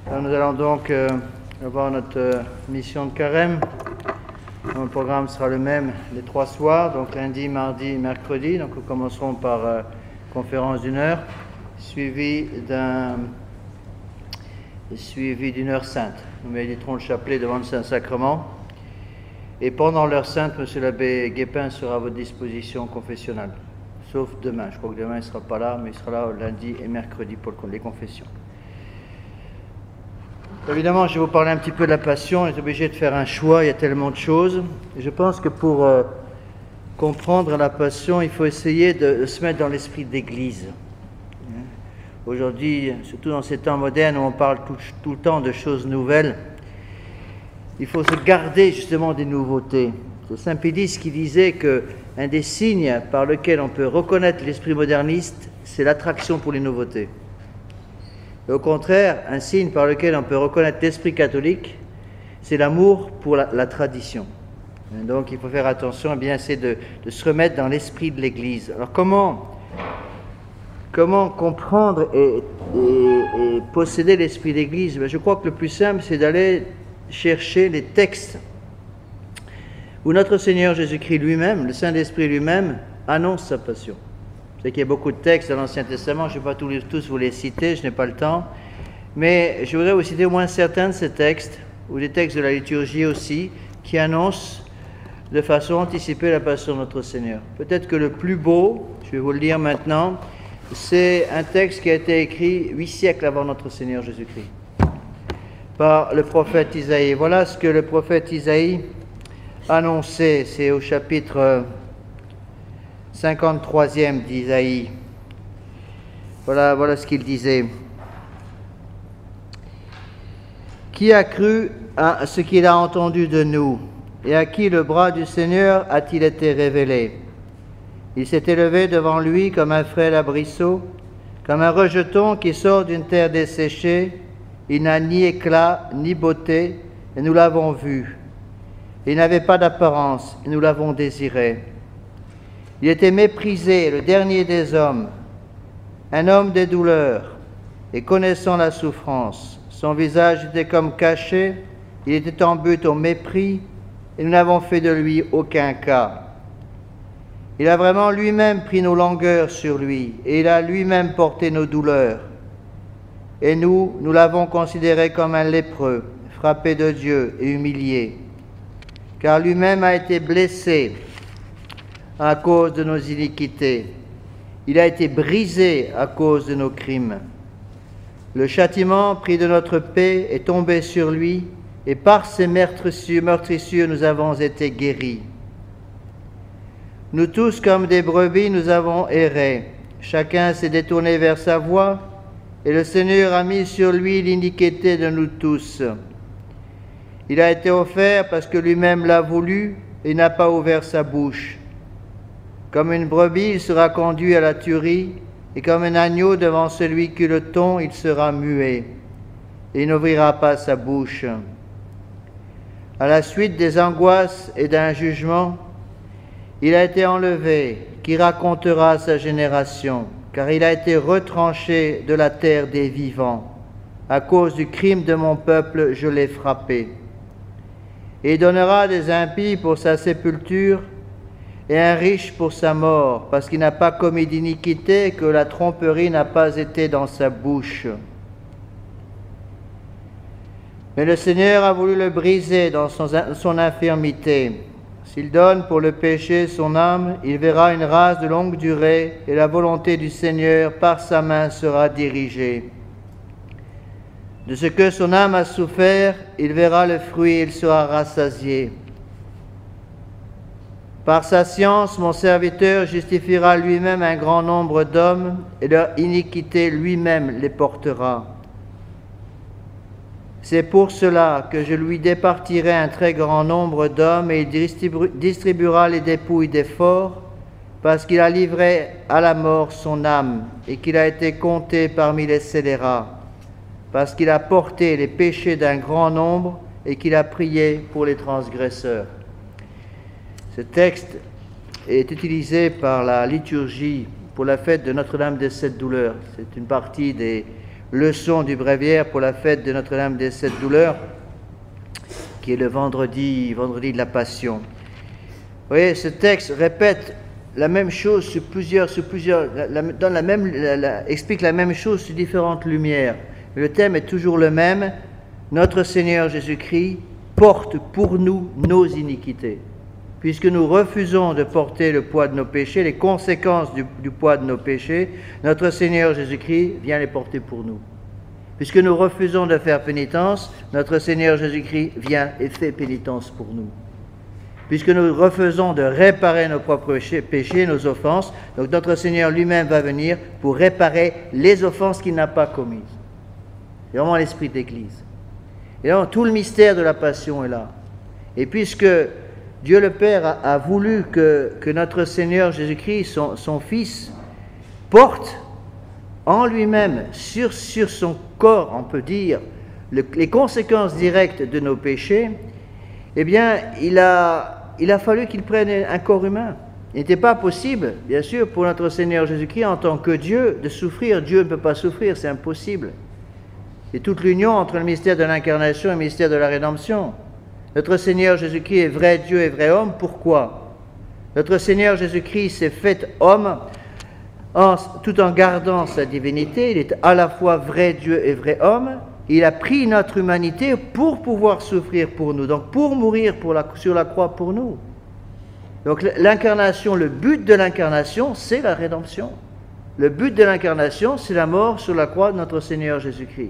Alors, nous allons donc avoir notre mission de carême. Le programme sera le même les 3 soirs, donc lundi, mardi et mercredi. Donc nous commencerons par conférence d'1 heure, suivi d'une heure sainte. Nous méditerons le chapelet devant le Saint-Sacrement. Et pendant l'heure sainte, M. l'abbé Guépin sera à votre disposition confessionnelle. Sauf demain. Je crois que demain il ne sera pas là, mais il sera là lundi et mercredi pour les confessions. Évidemment, je vais vous parler un petit peu de la Passion. On est obligé de faire un choix, il y a tellement de choses. Et je pense que pour comprendre la Passion, il faut essayer de se mettre dans l'esprit de l'Église. Aujourd'hui, surtout dans ces temps modernes où on parle tout le temps de choses nouvelles, il faut se garder justement des nouveautés. C'est Saint Pédis qui disait qu'un des signes par lequel on peut reconnaître l'esprit moderniste, c'est l'attraction pour les nouveautés. Et au contraire, un signe par lequel on peut reconnaître l'esprit catholique, c'est l'amour pour la tradition. Et donc il faut faire attention et bien essayer de se remettre dans l'esprit de l'Église. Alors comment comprendre et posséder l'esprit de l'Église? Je crois que le plus simple, c'est d'aller chercher les textes où notre Seigneur Jésus-Christ lui-même, le Saint-Esprit lui-même, annonce sa passion. Je sais qu'il y a beaucoup de textes dans l'Ancien Testament, je ne vais pas tous vous les citer, je n'ai pas le temps, mais je voudrais vous citer au moins certains de ces textes, ou des textes de la liturgie aussi, qui annoncent de façon anticipée la passion de notre Seigneur. Peut-être que le plus beau, je vais vous le lire maintenant, c'est un texte qui a été écrit 8 siècles avant notre Seigneur Jésus-Christ, par le prophète Isaïe. Voilà ce que le prophète Isaïe annonçait, c'est au chapitre 53e d'Isaïe. Voilà ce qu'il disait. Qui a cru à ce qu'il a entendu de nous, et à qui le bras du Seigneur a-t-il été révélé? Il s'est élevé devant lui comme un frêle arbrisseau, comme un rejeton qui sort d'une terre desséchée. Il n'a ni éclat ni beauté, et nous l'avons vu. Il n'avait pas d'apparence, et nous l'avons désiré. Il était méprisé, le dernier des hommes, un homme des douleurs, et connaissant la souffrance. Son visage était comme caché, il était en butte au mépris, et nous n'avons fait de lui aucun cas. Il a vraiment lui-même pris nos langueurs sur lui, et il a lui-même porté nos douleurs. Et nous l'avons considéré comme un lépreux, frappé de Dieu et humilié, car lui-même a été blessé à cause de nos iniquités. Il a été brisé à cause de nos crimes. Le châtiment pris de notre paix est tombé sur lui, et par ses meurtrissures nous avons été guéris. Nous tous, comme des brebis, nous avons erré. Chacun s'est détourné vers sa voie, et le Seigneur a mis sur lui l'iniquité de nous tous. Il a été offert parce que lui-même l'a voulu et n'a pas ouvert sa bouche. Comme une brebis, il sera conduit à la tuerie, et comme un agneau devant celui qui le tond, il sera muet, et il n'ouvrira pas sa bouche. À la suite des angoisses et d'un jugement, il a été enlevé, qui racontera sa génération, car il a été retranché de la terre des vivants. À cause du crime de mon peuple, je l'ai frappé. Et il donnera des impies pour sa sépulture et un riche pour sa mort, parce qu'il n'a pas commis d'iniquité, que la tromperie n'a pas été dans sa bouche. Mais le Seigneur a voulu le briser dans son infirmité. S'il donne pour le péché son âme, il verra une race de longue durée, et la volonté du Seigneur par sa main sera dirigée. De ce que son âme a souffert, il verra le fruit et il sera rassasié. Par sa science, mon serviteur justifiera lui-même un grand nombre d'hommes, et leur iniquité lui-même les portera. C'est pour cela que je lui départirai un très grand nombre d'hommes, et il distribuera les dépouilles des forts, parce qu'il a livré à la mort son âme, et qu'il a été compté parmi les scélérats, parce qu'il a porté les péchés d'un grand nombre, et qu'il a prié pour les transgresseurs. Ce texte est utilisé par la liturgie pour la fête de Notre-Dame des Sept Douleurs. C'est une partie des leçon du bréviaire pour la fête de Notre-Dame des Sept Douleurs, qui est le vendredi de la Passion. Vous voyez, ce texte répète la même chose explique la même chose sous différentes lumières. Mais le thème est toujours le même. Notre Seigneur Jésus-Christ porte pour nous nos iniquités. Puisque nous refusons de porter le poids de nos péchés, les conséquences du poids de nos péchés, notre Seigneur Jésus-Christ vient les porter pour nous. Puisque nous refusons de faire pénitence, notre Seigneur Jésus-Christ vient et fait pénitence pour nous. Puisque nous refusons de réparer nos propres péchés, nos offenses, donc notre Seigneur lui-même va venir pour réparer les offenses qu'il n'a pas commises. C'est vraiment l'esprit de l'Église. Et donc tout le mystère de la Passion est là. Et puisque Dieu le Père a voulu que notre Seigneur Jésus-Christ, son Fils, porte en lui-même, sur son corps, on peut dire, les conséquences directes de nos péchés, eh bien, il a fallu qu'il prenne un corps humain. Il n'était pas possible, bien sûr, pour notre Seigneur Jésus-Christ, en tant que Dieu, de souffrir. Dieu ne peut pas souffrir, c'est impossible. C'est toute l'union entre le mystère de l'incarnation et le mystère de la rédemption. Notre Seigneur Jésus-Christ est vrai Dieu et vrai homme. Pourquoi? Notre Seigneur Jésus-Christ s'est fait homme tout en gardant sa divinité. Il est à la fois vrai Dieu et vrai homme. Il a pris notre humanité pour pouvoir souffrir pour nous, donc pour mourir sur la croix pour nous. Donc l'incarnation, le but de l'incarnation, c'est la rédemption. Le but de l'incarnation, c'est la mort sur la croix de notre Seigneur Jésus-Christ.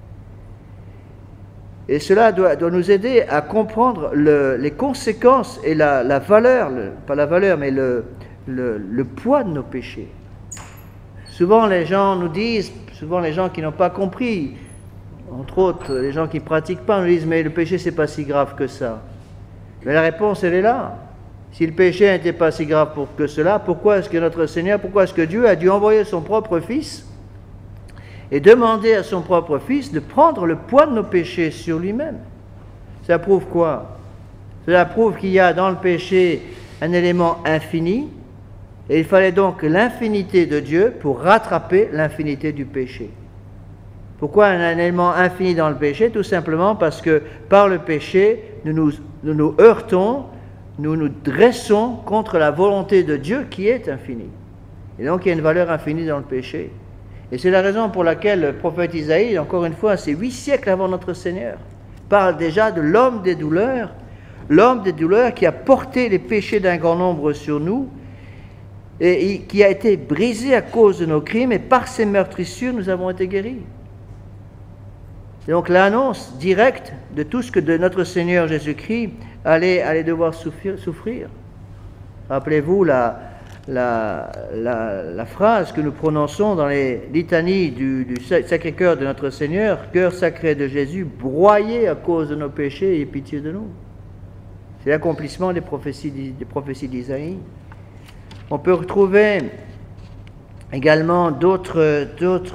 Et cela doit nous aider à comprendre les conséquences et la valeur, pas la valeur, mais le poids de nos péchés. Souvent les gens nous disent, souvent les gens qui n'ont pas compris, entre autres les gens qui ne pratiquent pas, nous disent mais le péché c'est pas si grave que ça. Mais la réponse elle est là. Si le péché n'était pas si grave que cela, pourquoi est-ce que notre Seigneur, pourquoi est-ce que Dieu a dû envoyer son propre Fils et demander à son propre Fils de prendre le poids de nos péchés sur lui-même? Ça prouve quoi? Cela prouve qu'il y a dans le péché un élément infini, et il fallait donc l'infinité de Dieu pour rattraper l'infinité du péché. Pourquoi un élément infini dans le péché? Tout simplement parce que par le péché, nous nous heurtons, nous nous dressons contre la volonté de Dieu qui est infinie. Et donc il y a une valeur infinie dans le péché. Et c'est la raison pour laquelle le prophète Isaïe, encore une fois, c'est 8 siècles avant notre Seigneur, parle déjà de l'homme des douleurs qui a porté les péchés d'un grand nombre sur nous, et qui a été brisé à cause de nos crimes, et par ses meurtrissures, nous avons été guéris. Et donc l'annonce directe de tout ce que de notre Seigneur Jésus-Christ allait devoir souffrir. Rappelez-vous la phrase que nous prononçons dans les litanies du Sacré-Cœur de notre Seigneur, cœur sacré de Jésus, broyé à cause de nos péchés, et pitié de nous. C'est l'accomplissement des prophéties d'Isaïe. On peut retrouver également d'autres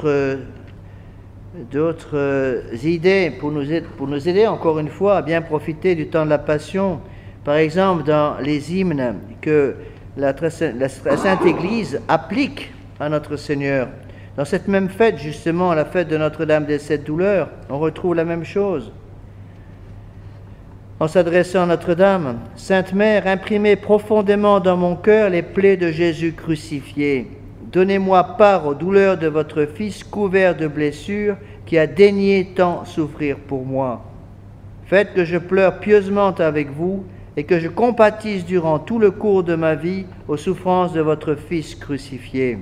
idées pour nous aider encore une fois à bien profiter du temps de la Passion. Par exemple, dans les hymnes que la Sainte Église applique à notre Seigneur. Dans cette même fête, justement, la fête de Notre-Dame des Sept Douleurs, on retrouve la même chose. En s'adressant à Notre-Dame, « Sainte Mère, imprimez profondément dans mon cœur les plaies de Jésus crucifié. Donnez-moi part aux douleurs de votre Fils couvert de blessures qui a daigné tant souffrir pour moi. Faites que je pleure pieusement avec vous et que je compatisse durant tout le cours de ma vie aux souffrances de votre Fils crucifié.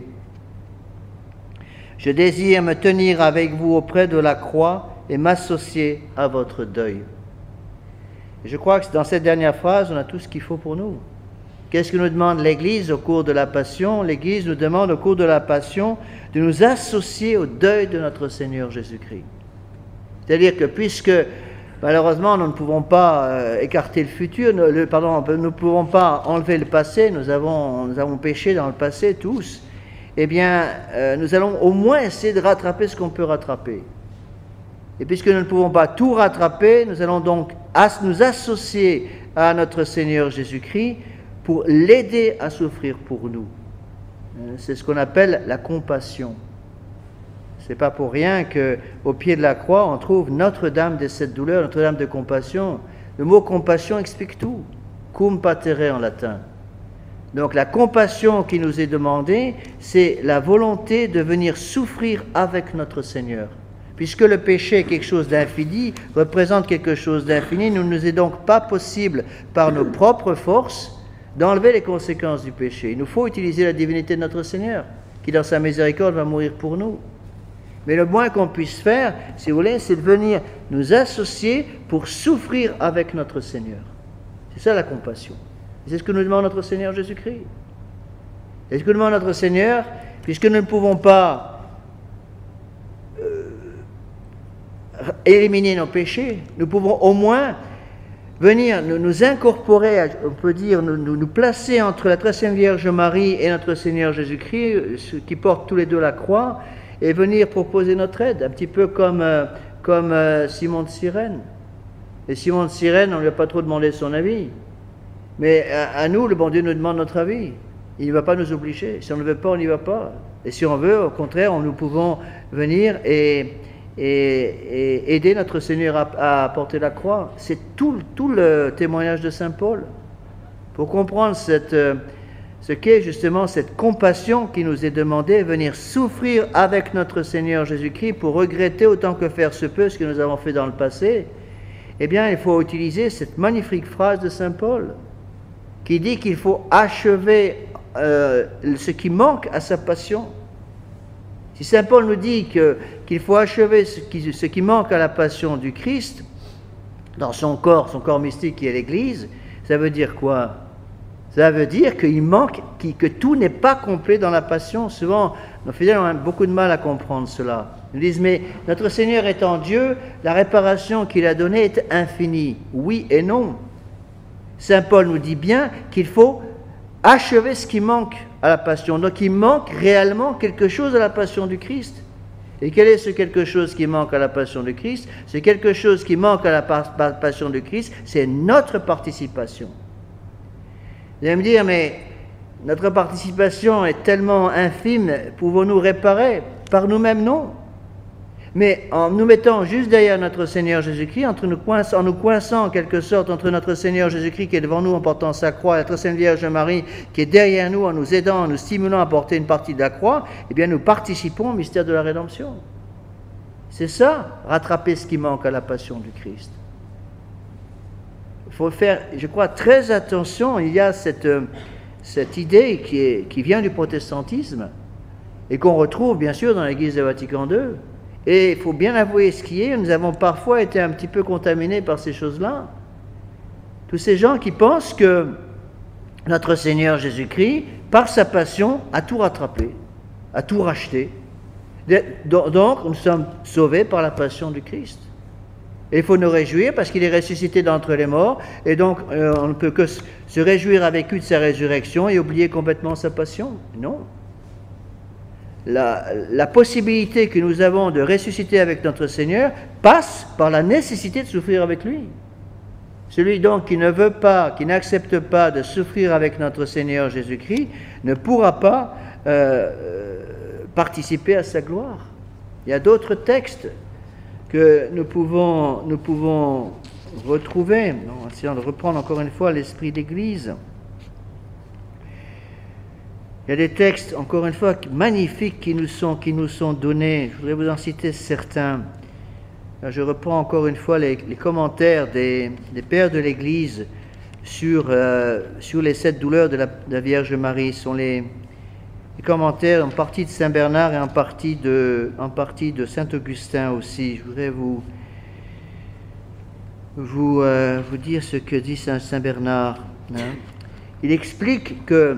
Je désire me tenir avec vous auprès de la croix et m'associer à votre deuil. » Je crois que dans cette dernière phrase, on a tout ce qu'il faut pour nous. Qu'est-ce que nous demande l'Église au cours de la Passion? L'Église nous demande au cours de la Passion de nous associer au deuil de notre Seigneur Jésus-Christ. C'est-à-dire que puisque malheureusement nous ne pouvons pas écarter le futur, nous ne pouvons pas enlever le passé, nous avons péché dans le passé tous, eh bien nous allons au moins essayer de rattraper ce qu'on peut rattraper. Et puisque nous ne pouvons pas tout rattraper, nous allons donc nous associer à notre Seigneur Jésus-Christ pour l'aider à souffrir pour nous. C'est ce qu'on appelle la compassion. C'est pas pour rien qu'au pied de la croix, on trouve Notre-Dame des sept douleurs, Notre-Dame de compassion. Le mot compassion explique tout. Cum patere en latin. Donc la compassion qui nous est demandée, c'est la volonté de venir souffrir avec notre Seigneur. Puisque le péché est quelque chose d'infini, représente quelque chose d'infini, il ne nous est donc pas possible, par nos propres forces, d'enlever les conséquences du péché. Il nous faut utiliser la divinité de notre Seigneur, qui dans sa miséricorde va mourir pour nous. Mais le moins qu'on puisse faire, si vous voulez, c'est de venir nous associer pour souffrir avec notre Seigneur. C'est ça la compassion. C'est ce que nous demande notre Seigneur Jésus-Christ. C'est ce que nous demande notre Seigneur, puisque nous ne pouvons pas éliminer nos péchés, nous pouvons au moins venir nous incorporer, on peut dire, nous placer entre la très sainte Vierge Marie et notre Seigneur Jésus-Christ, qui portent tous les deux la croix, et venir proposer notre aide, un petit peu comme Simon de Cyrène. Et Simon de Cyrène, on ne lui a pas trop demandé son avis. Mais à nous, le bon Dieu nous demande notre avis. Il ne va pas nous obliger. Si on ne veut pas, on n'y va pas. Et si on veut, au contraire, nous pouvons venir et aider notre Seigneur à porter la croix. C'est tout le témoignage de Saint Paul. Pour comprendre ce qu'est justement cette compassion qui nous est demandée, venir souffrir avec notre Seigneur Jésus-Christ pour regretter autant que faire se peut ce que nous avons fait dans le passé, eh bien, il faut utiliser cette magnifique phrase de Saint Paul qui dit qu'il faut achever ce qui manque à sa passion. Si Saint Paul nous dit qu'il faut achever ce qui manque à la passion du Christ, dans son corps mystique qui est l'Église, ça veut dire quoi? Ça veut dire qu'il manque, que tout n'est pas complet dans la passion. Souvent, nos fidèles ont beaucoup de mal à comprendre cela. Ils disent, mais notre Seigneur étant Dieu, la réparation qu'il a donnée est infinie. Oui et non. Saint Paul nous dit bien qu'il faut achever ce qui manque à la passion. Donc il manque réellement quelque chose à la passion du Christ. Et quel est ce quelque chose qui manque à la passion du Christ? C'est quelque chose qui manque à la passion du Christ, c'est notre participation. Vous allez me dire, mais notre participation est tellement infime, pouvons-nous réparer? Par nous-mêmes, non. Mais en nous mettant juste derrière notre Seigneur Jésus-Christ, en nous coinçant en quelque sorte entre notre Seigneur Jésus-Christ qui est devant nous en portant sa croix, et la très sainte Vierge Marie qui est derrière nous en nous aidant, en nous stimulant à porter une partie de la croix, eh bien nous participons au mystère de la rédemption. C'est ça, rattraper ce qui manque à la passion du Christ. Il faut faire, je crois, très attention. Il y a cette idée qui vient du protestantisme et qu'on retrouve bien sûr dans l'Église de Vatican II. Et il faut bien avouer ce qui est, nous avons parfois été un petit peu contaminés par ces choses-là. Tous ces gens qui pensent que notre Seigneur Jésus-Christ, par sa passion, a tout rattrapé, a tout racheté. Donc, nous sommes sauvés par la passion du Christ. Et il faut nous réjouir parce qu'il est ressuscité d'entre les morts, et donc on ne peut que se réjouir avec lui de sa résurrection et oublier complètement sa passion. Non. La possibilité que nous avons de ressusciter avec notre Seigneur passe par la nécessité de souffrir avec lui. Celui donc qui ne veut pas, qui n'accepte pas de souffrir avec notre Seigneur Jésus-Christ ne pourra pas participer à sa gloire. Il y a d'autres textes que nous pouvons retrouver, en essayant de reprendre encore une fois l'esprit d'Église. Il y a des textes, encore une fois, magnifiques qui nous sont donnés. Je voudrais vous en citer certains. Là, je reprends encore une fois les commentaires des pères de l'Église sur les 7 douleurs de la Vierge Marie. Ce sont les commentaires en partie de Saint Bernard et en partie de Saint Augustin aussi. Je voudrais vous dire ce que dit Saint Bernard. Il explique que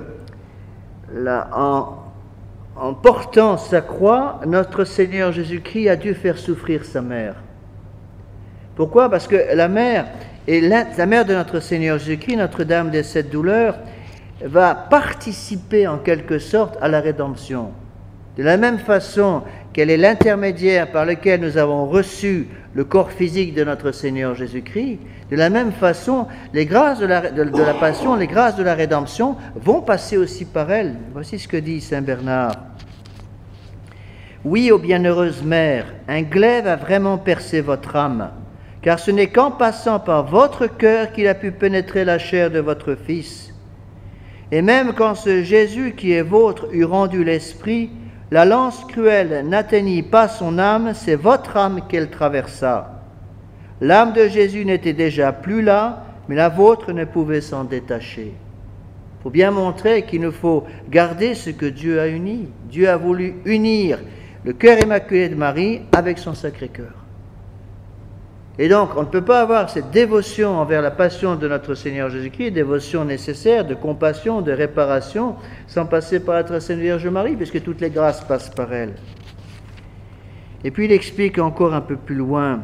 en portant sa croix, notre Seigneur Jésus-Christ a dû faire souffrir sa mère. Pourquoi? Parce que la mère de notre Seigneur Jésus-Christ, Notre-Dame des 7 douleurs, va participer en quelque sorte à la rédemption. De la même façon qu'elle est l'intermédiaire par lequel nous avons reçu le corps physique de notre Seigneur Jésus-Christ, de la même façon, les grâces de la passion, les grâces de la rédemption vont passer aussi par elle. Voici ce que dit Saint Bernard. Oui, ô bienheureuse mère, un glaive a vraiment percé votre âme, car ce n'est qu'en passant par votre cœur qu'il a pu pénétrer la chair de votre Fils. Et même quand ce Jésus qui est vôtre eut rendu l'esprit, la lance cruelle n'atteignit pas son âme, c'est votre âme qu'elle traversa. L'âme de Jésus n'était déjà plus là, mais la vôtre ne pouvait s'en détacher. Il faut bien montrer qu'il nous faut garder ce que Dieu a uni. Dieu a voulu unir le cœur immaculé de Marie avec son Sacré-Cœur. Et donc, on ne peut pas avoir cette dévotion envers la passion de notre Seigneur Jésus-Christ, dévotion nécessaire de compassion, de réparation, sans passer par la très Sainte Vierge Marie, puisque toutes les grâces passent par elle. Et puis il explique encore un peu plus loin.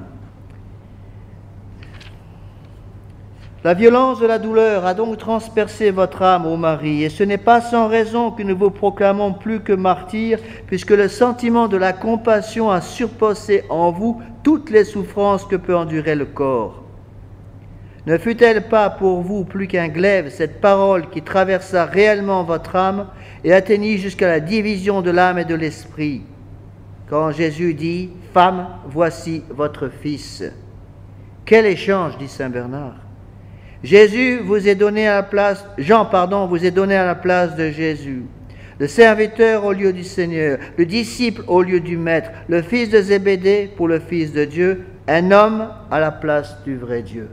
La violence de la douleur a donc transpercé votre âme, ô Marie, et ce n'est pas sans raison que nous vous proclamons plus que martyrs, puisque le sentiment de la compassion a surpassé en vous toutes les souffrances que peut endurer le corps. Ne fut-elle pas pour vous plus qu'un glaive, cette parole qui traversa réellement votre âme et atteignit jusqu'à la division de l'âme et de l'esprit, quand Jésus dit « Femme, voici votre Fils ». Quel échange, dit saint Bernard. Jésus vous est donné à la place, Jean, vous est donné à la place de Jésus. Le serviteur au lieu du Seigneur, le disciple au lieu du Maître, le fils de Zébédée pour le Fils de Dieu, un homme à la place du vrai Dieu.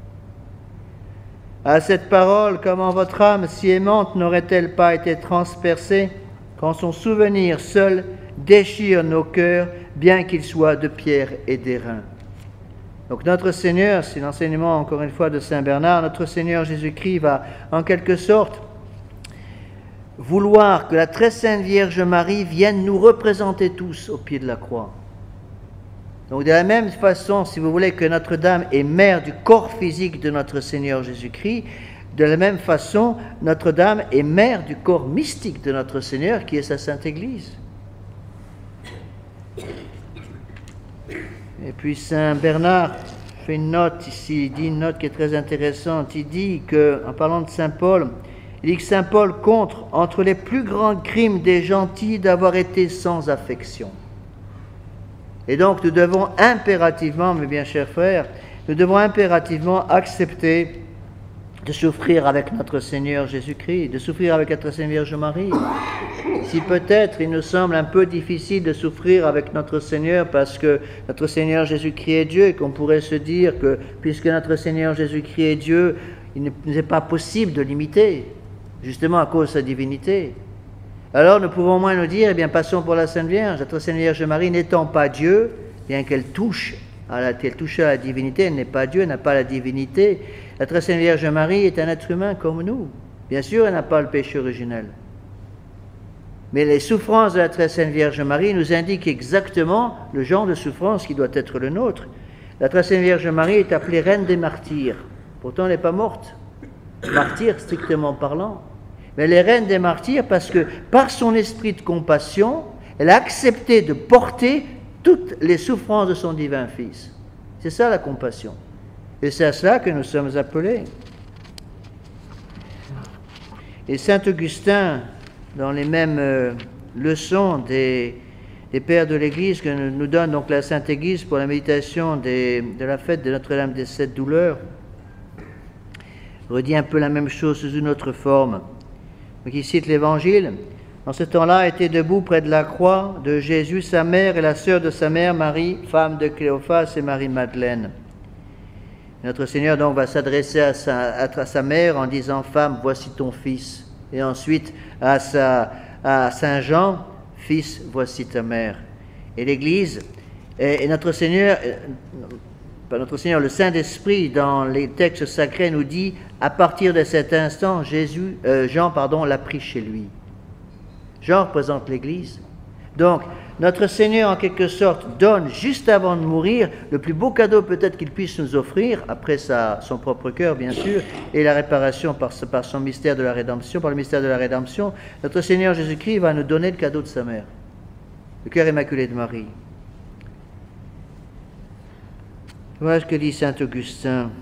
À cette parole, comment votre âme si aimante n'aurait-elle pas été transpercée quand son souvenir seul déchire nos cœurs, bien qu'ils soient de pierre et d'airain. Donc notre Seigneur, c'est l'enseignement encore une fois de saint Bernard, notre Seigneur Jésus-Christ va en quelque sorte vouloir que la très sainte Vierge Marie vienne nous représenter tous au pied de la croix. Donc de la même façon, si vous voulez, que Notre-Dame est mère du corps physique de notre Seigneur Jésus-Christ, de la même façon, Notre-Dame est mère du corps mystique de notre Seigneur, qui est sa Sainte Église. Et puis saint Bernard fait une note ici, il dit une note qui est très intéressante. Il dit que, en parlant de saint Paul, il dit que saint Paul compte entre les plus grands crimes des gentils d'avoir été sans affection. Et donc nous devons impérativement, mes bien chers frères, nous devons impérativement accepter de souffrir avec notre Seigneur Jésus-Christ, de souffrir avec la Sainte Vierge Marie. Si peut-être il nous semble un peu difficile de souffrir avec notre Seigneur parce que notre Seigneur Jésus-Christ est Dieu et qu'on pourrait se dire que puisque notre Seigneur Jésus-Christ est Dieu, il ne nous est pas possible de l'imiter, justement à cause de sa divinité. Alors nous pouvons au moins nous dire, eh bien passons pour la Sainte Vierge, notre Sainte Vierge Marie n'étant pas Dieu, bien qu'elle touche à la divinité, elle n'est pas Dieu, elle n'a pas la divinité. La très Sainte Vierge Marie est un être humain comme nous. Bien sûr, elle n'a pas le péché originel. Mais les souffrances de la très Sainte Vierge Marie nous indiquent exactement le genre de souffrance qui doit être le nôtre. La très Sainte Vierge Marie est appelée reine des martyrs. Pourtant, elle n'est pas morte. Martyr, strictement parlant. Mais elle est reine des martyrs parce que, par son esprit de compassion, elle a accepté de porter toutes les souffrances de son divin Fils. C'est ça la compassion. Et c'est à cela que nous sommes appelés. Et saint Augustin, dans les mêmes leçons des pères de l'Église que nous donne donc la Sainte Église pour la méditation de la fête de Notre-Dame des Sept Douleurs, redit un peu la même chose sous une autre forme. Donc il cite l'Évangile. En ce temps-là, étaient debout près de la croix de Jésus, sa mère et la sœur de sa mère, Marie, femme de Cléophas et Marie-Madeleine. Notre Seigneur donc va s'adresser à sa mère en disant « Femme, voici ton fils ». Et ensuite à Saint Jean « Fils, voici ta mère ». Et l'Église, et notre Seigneur, le Saint-Esprit, dans les textes sacrés, nous dit « À partir de cet instant, Jean l'a pris chez lui ». Jean représente l'Église. Donc, notre Seigneur, en quelque sorte, donne, juste avant de mourir, le plus beau cadeau peut-être qu'il puisse nous offrir, après son propre cœur, bien sûr, et la réparation par son mystère de la rédemption, par le mystère de la rédemption. Notre Seigneur Jésus-Christ va nous donner le cadeau de sa mère, le cœur immaculé de Marie. Voilà ce que dit saint Augustin.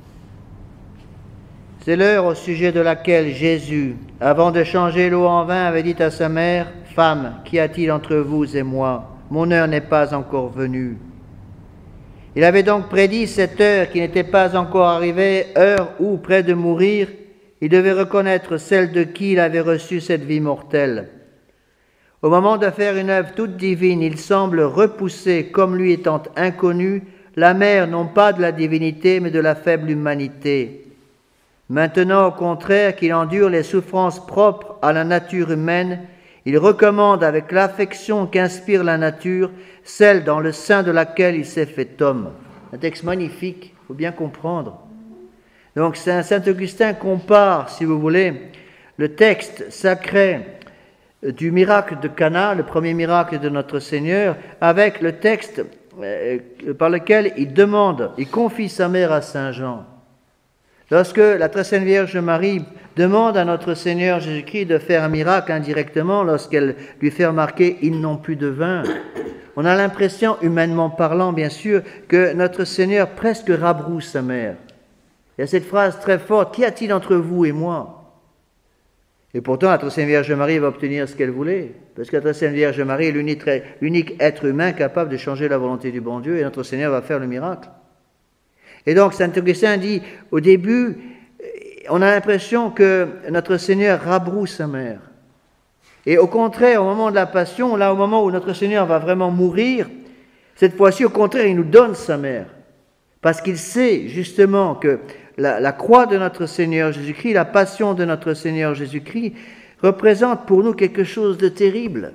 C'est l'heure au sujet de laquelle Jésus, avant de changer l'eau en vin, avait dit à sa mère « Femme, qu'y a-t-il entre vous et moi ? mon heure n'est pas encore venue. » Il avait donc prédit cette heure qui n'était pas encore arrivée, heure où, près de mourir, il devait reconnaître celle de qui il avait reçu cette vie mortelle. Au moment de faire une œuvre toute divine, il semble repousser, comme lui étant inconnu, la mère non pas de la divinité, mais de la faible humanité. Maintenant, au contraire, qu'il endure les souffrances propres à la nature humaine, il recommande avec l'affection qu'inspire la nature, celle dans le sein de laquelle il s'est fait homme. Un texte magnifique, il faut bien comprendre. Donc Saint Augustin compare, si vous voulez, le texte sacré du miracle de Cana, le premier miracle de notre Seigneur, avec le texte par lequel il confie sa mère à Saint Jean. Lorsque la très sainte Vierge Marie demande à notre Seigneur Jésus-Christ de faire un miracle indirectement, lorsqu'elle lui fait remarquer « ils n'ont plus de vin », on a l'impression, humainement parlant bien sûr, que notre Seigneur presque rabrousse sa mère. Il y a cette phrase très forte « Qu'y a-t-il entre vous et moi ?» Et pourtant, la très sainte Vierge Marie va obtenir ce qu'elle voulait, parce que la très sainte Vierge Marie est l'unique être humain capable de changer la volonté du bon Dieu, et notre Seigneur va faire le miracle. Et donc, saint Augustin dit, au début, on a l'impression que notre Seigneur rabrousse sa mère. Et au contraire, au moment de la passion, là, au moment où notre Seigneur va vraiment mourir, cette fois-ci, au contraire, il nous donne sa mère. Parce qu'il sait justement que la croix de notre Seigneur Jésus-Christ, la passion de notre Seigneur Jésus-Christ, représente pour nous quelque chose de terrible.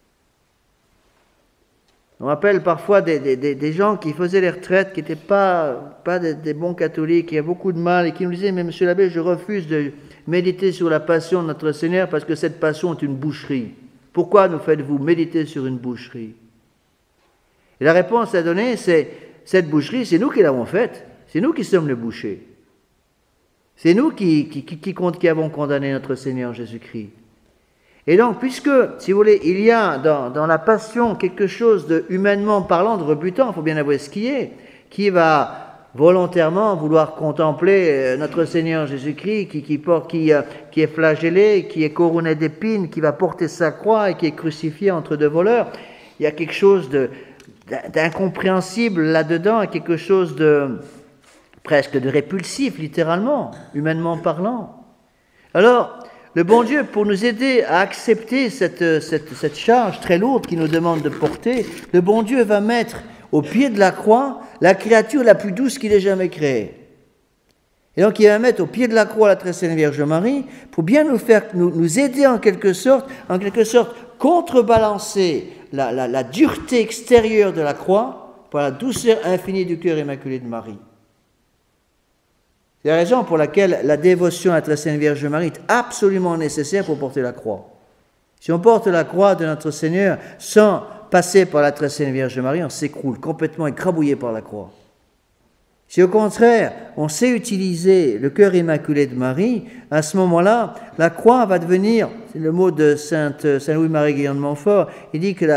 On rappelle parfois des gens qui faisaient les retraites, qui n'étaient pas des bons catholiques, qui avaient beaucoup de mal, et qui nous disaient « Mais monsieur l'abbé, je refuse de méditer sur la passion de notre Seigneur parce que cette passion est une boucherie. Pourquoi nous faites-vous méditer sur une boucherie ?» Et la réponse à donner, c'est « Cette boucherie, c'est nous qui l'avons faite. C'est nous qui sommes le boucher. C'est nous qui avons condamné notre Seigneur Jésus-Christ. » Et donc, puisque, si vous voulez, il y a dans la passion quelque chose de, humainement parlant, de rebutant, il faut bien avouer ce qui va volontairement vouloir contempler notre Seigneur Jésus-Christ, qui est flagellé, qui est couronné d'épines, qui va porter sa croix et qui est crucifié entre deux voleurs. Il y a quelque chose d'incompréhensible là-dedans, quelque chose presque de répulsif, littéralement, humainement parlant. Alors, le bon Dieu, pour nous aider à accepter cette charge très lourde qu'il nous demande de porter, le bon Dieu va mettre au pied de la croix la créature la plus douce qu'il ait jamais créée. Et donc il va mettre au pied de la croix la très sainte Vierge Marie pour bien nous aider en quelque sorte contrebalancer la dureté extérieure de la croix par la douceur infinie du cœur immaculé de Marie. C'est la raison pour laquelle la dévotion à la très sainte Vierge Marie est absolument nécessaire pour porter la croix. Si on porte la croix de notre Seigneur sans passer par la très sainte Vierge Marie, on s'écroule complètement écrabouillé par la croix. Si au contraire, on sait utiliser le cœur immaculé de Marie, à ce moment-là, la croix va devenir, c'est le mot de Saint Louis-Marie Guillaume de Montfort, il dit que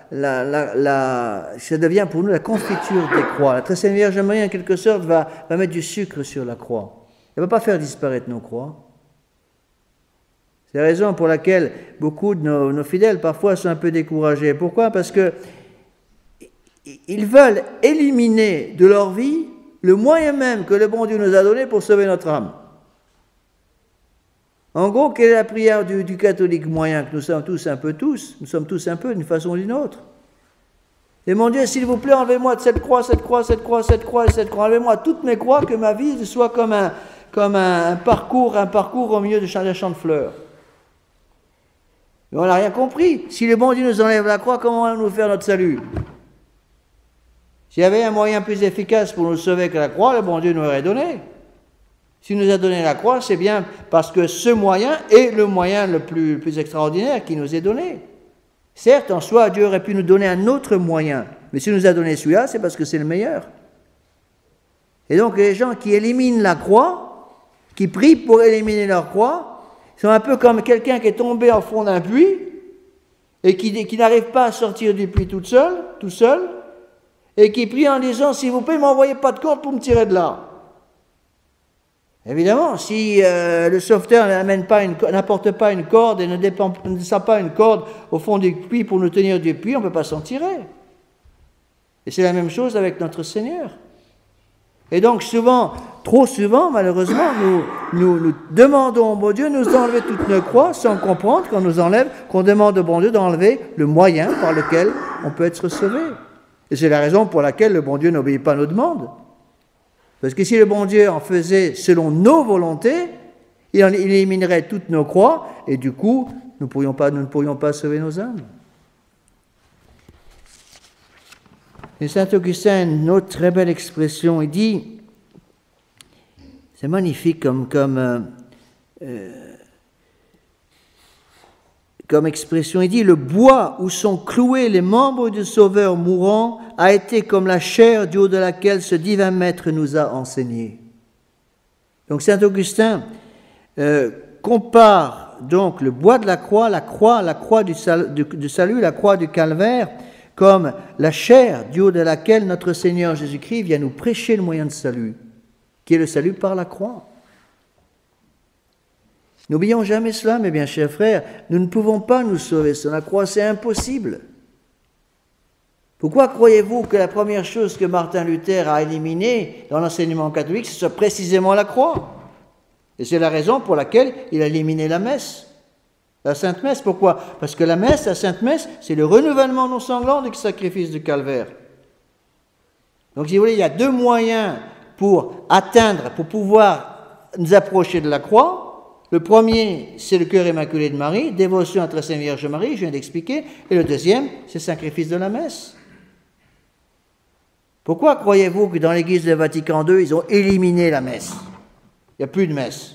ça devient pour nous la confiture des croix. La très sainte Vierge Marie, en quelque sorte, va mettre du sucre sur la croix. Elle ne va pas faire disparaître nos croix. C'est la raison pour laquelle beaucoup de nos fidèles, parfois, sont un peu découragés. Pourquoi ? Parce que ils veulent éliminer de leur vie le moyen même que le bon Dieu nous a donné pour sauver notre âme. En gros, quelle est la prière du catholique moyen que nous sommes tous un peu d'une façon ou d'une autre. Et mon Dieu, s'il vous plaît, enlevez-moi de cette croix, enlevez-moi toutes mes croix, que ma vie soit comme un parcours au milieu d'un champ de fleurs. Mais on n'a rien compris. Si le bon Dieu nous enlève la croix, comment allons-nous faire notre salut ? S'il y avait un moyen plus efficace pour nous sauver que la croix, le bon Dieu nous aurait donné. S'il nous a donné la croix, c'est bien parce que ce moyen est le moyen le plus extraordinaire qui nous est donné. Certes, en soi, Dieu aurait pu nous donner un autre moyen, mais s'il nous a donné celui-là, c'est parce que c'est le meilleur. Et donc, les gens qui éliminent la croix, qui prient pour éliminer leur croix, sont un peu comme quelqu'un qui est tombé au fond d'un puits et qui n'arrive pas à sortir du puits tout seul, et qui prie en disant « S'il vous plaît, ne m'envoyez pas de corde pour me tirer de là ». Évidemment, si le sauveteur n'apporte pas une corde et ne descend pas une corde au fond du puits pour nous tenir du puits, on ne peut pas s'en tirer. Et c'est la même chose avec notre Seigneur. Et donc souvent, trop souvent, malheureusement, nous demandons au bon Dieu de nous enlever toutes nos croix sans comprendre qu'on demande au bon Dieu d'enlever le moyen par lequel on peut être sauvé. Et c'est la raison pour laquelle le bon Dieu n'obéit pas à nos demandes. Parce que si le bon Dieu en faisait selon nos volontés, il éliminerait toutes nos croix et du coup, nous ne pourrions pas sauver nos âmes. Et Saint Augustin a une autre très belle expression. Il dit, c'est magnifique comme expression, il dit, le bois où sont cloués les membres du Sauveur mourant a été comme la chair du haut de laquelle ce divin maître nous a enseigné. Donc Saint Augustin compare donc le bois de la croix du salut, la croix du calvaire, comme la chair du haut de laquelle notre Seigneur Jésus-Christ vient nous prêcher le moyen de salut, qui est le salut par la croix. N'oublions jamais cela, mes bien chers frères, nous ne pouvons pas nous sauver sur la croix, c'est impossible. Pourquoi croyez-vous que la première chose que Martin Luther a éliminée dans l'enseignement catholique, c'est précisément la croix? Et c'est la raison pour laquelle il a éliminé la messe. La Sainte Messe, pourquoi? Parce que la Sainte Messe, c'est le renouvellement non sanglant du sacrifice du calvaire. Donc, si vous voulez, il y a deux moyens pour pouvoir nous approcher de la croix. Le premier, c'est le cœur immaculé de Marie, dévotion à la Sainte Vierge Marie, je viens d'expliquer. Et le deuxième, c'est le sacrifice de la messe. Pourquoi croyez-vous que dans l'Église de Vatican II, ils ont éliminé la messe? Il n'y a plus de messe.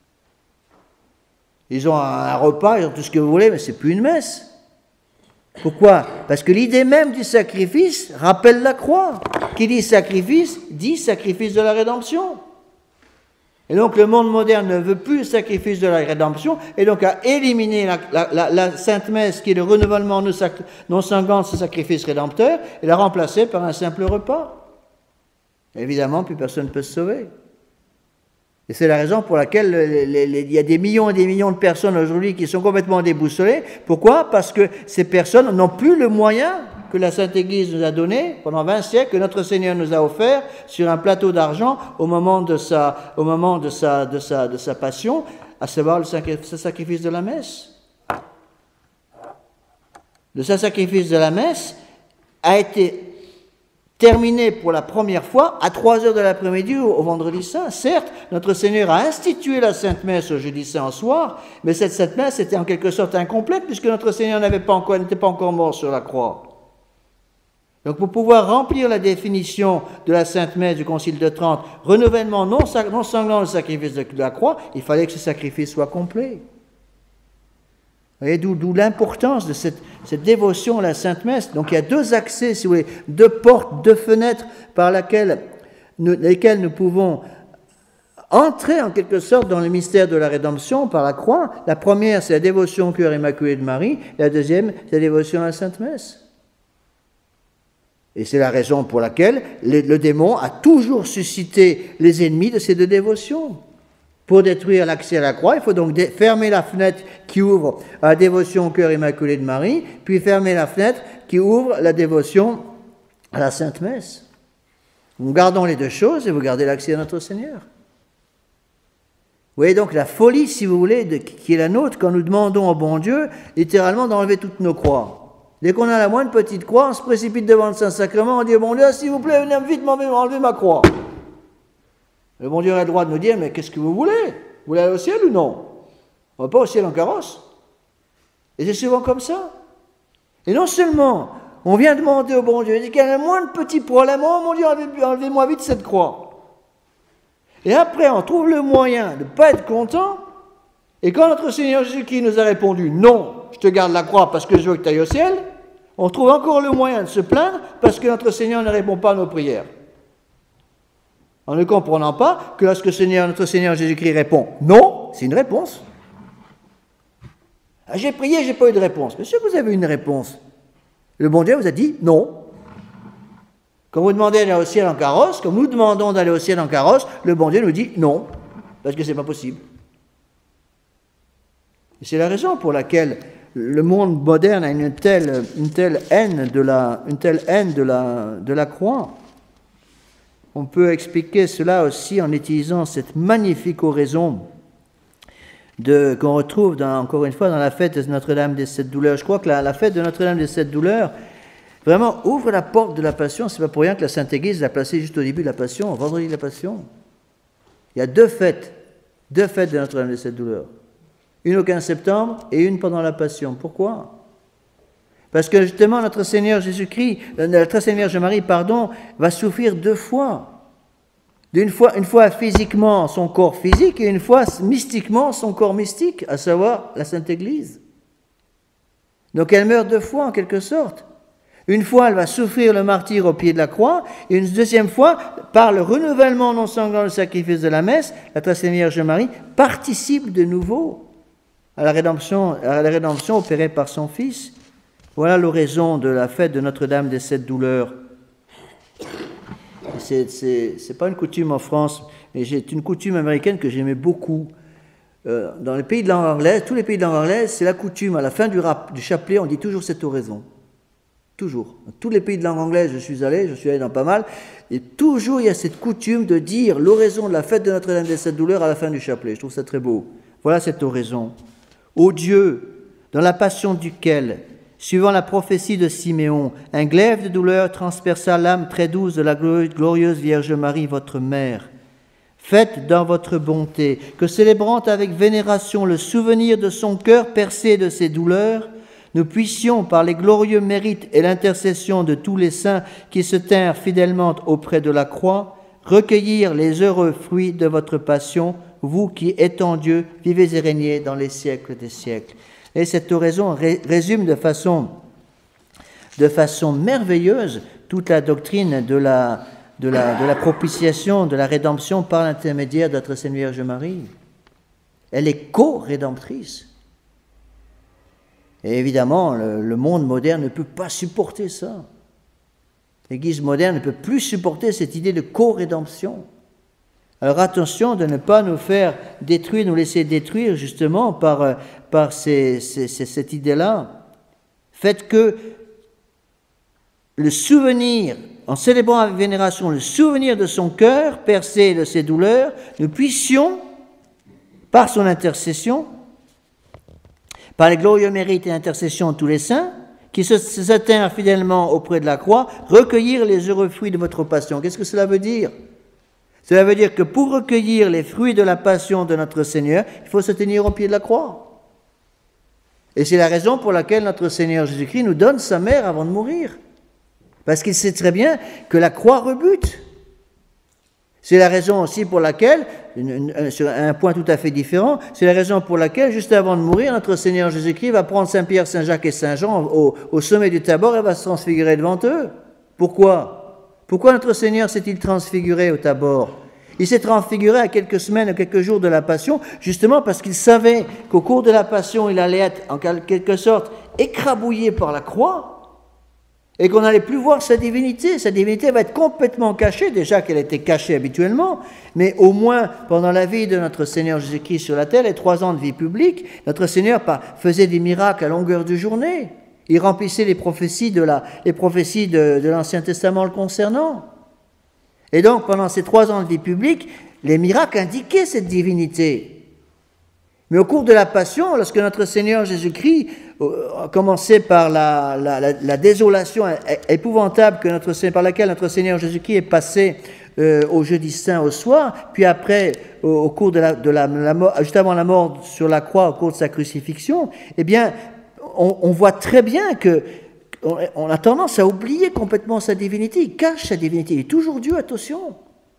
Ils ont un repas, ils ont tout ce que vous voulez, mais ce n'est plus une messe. Pourquoi? Parce que l'idée même du sacrifice rappelle la croix. Qui dit sacrifice de la rédemption. Et donc le monde moderne ne veut plus le sacrifice de la rédemption, et donc a éliminé la Sainte Messe, qui est le renouvellement non sanglant de ce sacrifice rédempteur, et l'a remplacé par un simple repas. Évidemment, plus personne ne peut se sauver. Et c'est la raison pour laquelle il y a des millions et des millions de personnes aujourd'hui qui sont complètement déboussolées. Pourquoi? Parce que ces personnes n'ont plus le moyen que la Sainte Église nous a donné pendant 20 siècles, que notre Seigneur nous a offert sur un plateau d'argent au moment de sa passion, à savoir le sacrifice de la messe. Le sacrifice de la messe a été terminé pour la première fois à 3 heures de l'après-midi au vendredi saint. Certes, notre Seigneur a institué la Sainte Messe au jeudi saint au soir, mais cette Sainte Messe était en quelque sorte incomplète puisque notre Seigneur n'était pas encore mort sur la croix. Donc pour pouvoir remplir la définition de la Sainte Messe du Concile de Trente, renouvellement non sanglant du sacrifice de la croix, il fallait que ce sacrifice soit complet. Vous voyez, d'où l'importance de cette dévotion à la Sainte Messe. Donc il y a deux accès, si vous voulez, deux portes, deux fenêtres par lesquelles nous pouvons entrer en quelque sorte dans le mystère de la rédemption par la croix. La première, c'est la dévotion au cœur immaculé de Marie. La deuxième, c'est la dévotion à la Sainte Messe. Et c'est la raison pour laquelle le démon a toujours suscité les ennemis de ces deux dévotions. Pour détruire l'accès à la croix, il faut donc fermer la fenêtre qui ouvre à la dévotion au cœur immaculé de Marie, puis fermer la fenêtre qui ouvre la dévotion à la Sainte Messe. Nous gardons les deux choses et vous gardez l'accès à notre Seigneur. Vous voyez donc la folie, si vous voulez, qui est la nôtre quand nous demandons au bon Dieu, littéralement, d'enlever toutes nos croix. Dès qu'on a la moindre petite croix, on se précipite devant le Saint-Sacrement, on dit, bon Dieu, s'il vous plaît, venez vite m'enlever ma croix. Le bon Dieu a le droit de nous dire, mais qu'est-ce que vous voulez? Vous voulez aller au ciel ou non? On ne va pas au ciel en carrosse. Et c'est souvent comme ça. Et non seulement, on vient demander au bon Dieu, il dit qu'il y a le moindre petit problème, oh mon Dieu, enlevez-moi vite cette croix. Et après, on trouve le moyen de ne pas être content, et quand notre Seigneur Jésus-Christ nous a répondu, non, je te garde la croix parce que je veux que tu ailles au ciel, on trouve encore le moyen de se plaindre parce que notre Seigneur ne répond pas à nos prières. En ne comprenant pas que lorsque notre Seigneur Jésus-Christ répond « non », c'est une réponse. Ah, j'ai prié, je n'ai pas eu de réponse. Monsieur, vous avez une réponse. Le bon Dieu vous a dit « non ». Quand vous demandez d'aller au ciel en carrosse, comme nous demandons d'aller au ciel en carrosse, le bon Dieu nous dit « non ». parce que ce n'est pas possible. Et c'est la raison pour laquelle le monde moderne a une telle haine de la croix. On peut expliquer cela aussi en utilisant cette magnifique oraison qu'on retrouve encore une fois dans la fête de Notre-Dame des Sept Douleurs. Je crois que la fête de Notre-Dame des Sept Douleurs vraiment ouvre la porte de la Passion. Ce n'est pas pour rien que la Sainte Église l'a placée juste au début de la Passion, au vendredi de la Passion. Il y a deux fêtes de Notre-Dame des Sept Douleurs. Une au 15 septembre et une pendant la Passion. Pourquoi? Parce que justement, notre Seigneur Jésus-Christ, notre Seigneur Vierge Marie, va souffrir deux fois. Une fois physiquement son corps physique et une fois mystiquement son corps mystique, à savoir la Sainte Église. Donc elle meurt deux fois en quelque sorte. Une fois, elle va souffrir le martyre au pied de la croix, et une deuxième fois, par le renouvellement non sanglant du sacrifice de la messe, la très sainte Vierge Marie participe de nouveau à la rédemption opérée par son Fils. Voilà l'oraison de la fête de Notre-Dame des Sept Douleurs. C'est pas une coutume en France, mais c'est une coutume américaine que j'aimais beaucoup. Dans les pays de langue anglaise, tous les pays de langue anglaise, c'est la coutume. À la fin du chapelet, on dit toujours cette oraison. Toujours. Dans tous les pays de langue anglaise, je suis allé dans pas mal, et toujours il y a cette coutume de dire l'oraison de la fête de Notre-Dame des Sept Douleurs à la fin du chapelet. Je trouve ça très beau. Voilà cette oraison. Ô Dieu, dans la passion duquel, suivant la prophétie de Siméon, un glaive de douleur transperça l'âme très douce de la glorieuse Vierge Marie, votre mère. Faites dans votre bonté que, célébrant avec vénération le souvenir de son cœur percé de ses douleurs, nous puissions, par les glorieux mérites et l'intercession de tous les saints qui se tinrent fidèlement auprès de la croix, recueillir les heureux fruits de votre passion, vous qui, étant Dieu, vivez et régnez dans les siècles des siècles. Et cette oraison résume de façon merveilleuse toute la doctrine de la propitiation, de la rédemption par l'intermédiaire de notre Sainte Vierge Marie. Elle est co-rédemptrice. Et évidemment, le monde moderne ne peut pas supporter ça. L'Église moderne ne peut plus supporter cette idée de co-rédemption. Alors attention de ne pas nous faire détruire, nous laisser détruire justement par cette idée-là. Faites que le souvenir, en célébrant avec vénération le souvenir de son cœur percé de ses douleurs, nous puissions, par son intercession, par les glorieux mérites et intercessions de tous les saints, qui se tinrent fidèlement auprès de la croix, recueillir les heureux fruits de votre passion. Qu'est-ce que cela veut dire? Cela veut dire que pour recueillir les fruits de la passion de notre Seigneur, il faut se tenir au pied de la croix. Et c'est la raison pour laquelle notre Seigneur Jésus-Christ nous donne sa mère avant de mourir. Parce qu'il sait très bien que la croix rebute. C'est la raison aussi pour laquelle, sur un point tout à fait différent, c'est la raison pour laquelle, juste avant de mourir, notre Seigneur Jésus-Christ va prendre Saint-Pierre, Saint-Jacques et Saint-Jean au sommet du Tabor et va se transfigurer devant eux. Pourquoi? Pourquoi notre Seigneur s'est-il transfiguré au Tabor? Il s'est transfiguré à quelques semaines, à quelques jours de la Passion, justement parce qu'il savait qu'au cours de la Passion, il allait être en quelque sorte écrabouillé par la croix, et qu'on n'allait plus voir sa divinité. Sa divinité va être complètement cachée, déjà qu'elle était cachée habituellement, mais au moins pendant la vie de notre Seigneur Jésus-Christ sur la terre, les 3 ans de vie publique, notre Seigneur faisait des miracles à longueur de journée. Il remplissait les prophéties de l'Ancien Testament le concernant. Et donc, pendant ces 3 ans de vie publique, les miracles indiquaient cette divinité. Mais au cours de la Passion, lorsque notre Seigneur Jésus-Christ a commencé par la désolation épouvantable par laquelle notre Seigneur Jésus-Christ est passé au jeudi saint au soir, puis après, au cours de la mort, juste avant la mort sur la croix, au cours de sa crucifixion, eh bien, on voit très bien qu'on a tendance à oublier complètement sa divinité. Il cache sa divinité. Il est toujours Dieu, attention.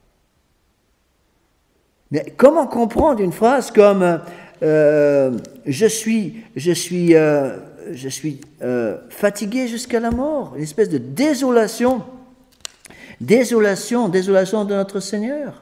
Mais comment comprendre une phrase comme je suis fatigué jusqu'à la mort, une espèce de désolation de notre Seigneur.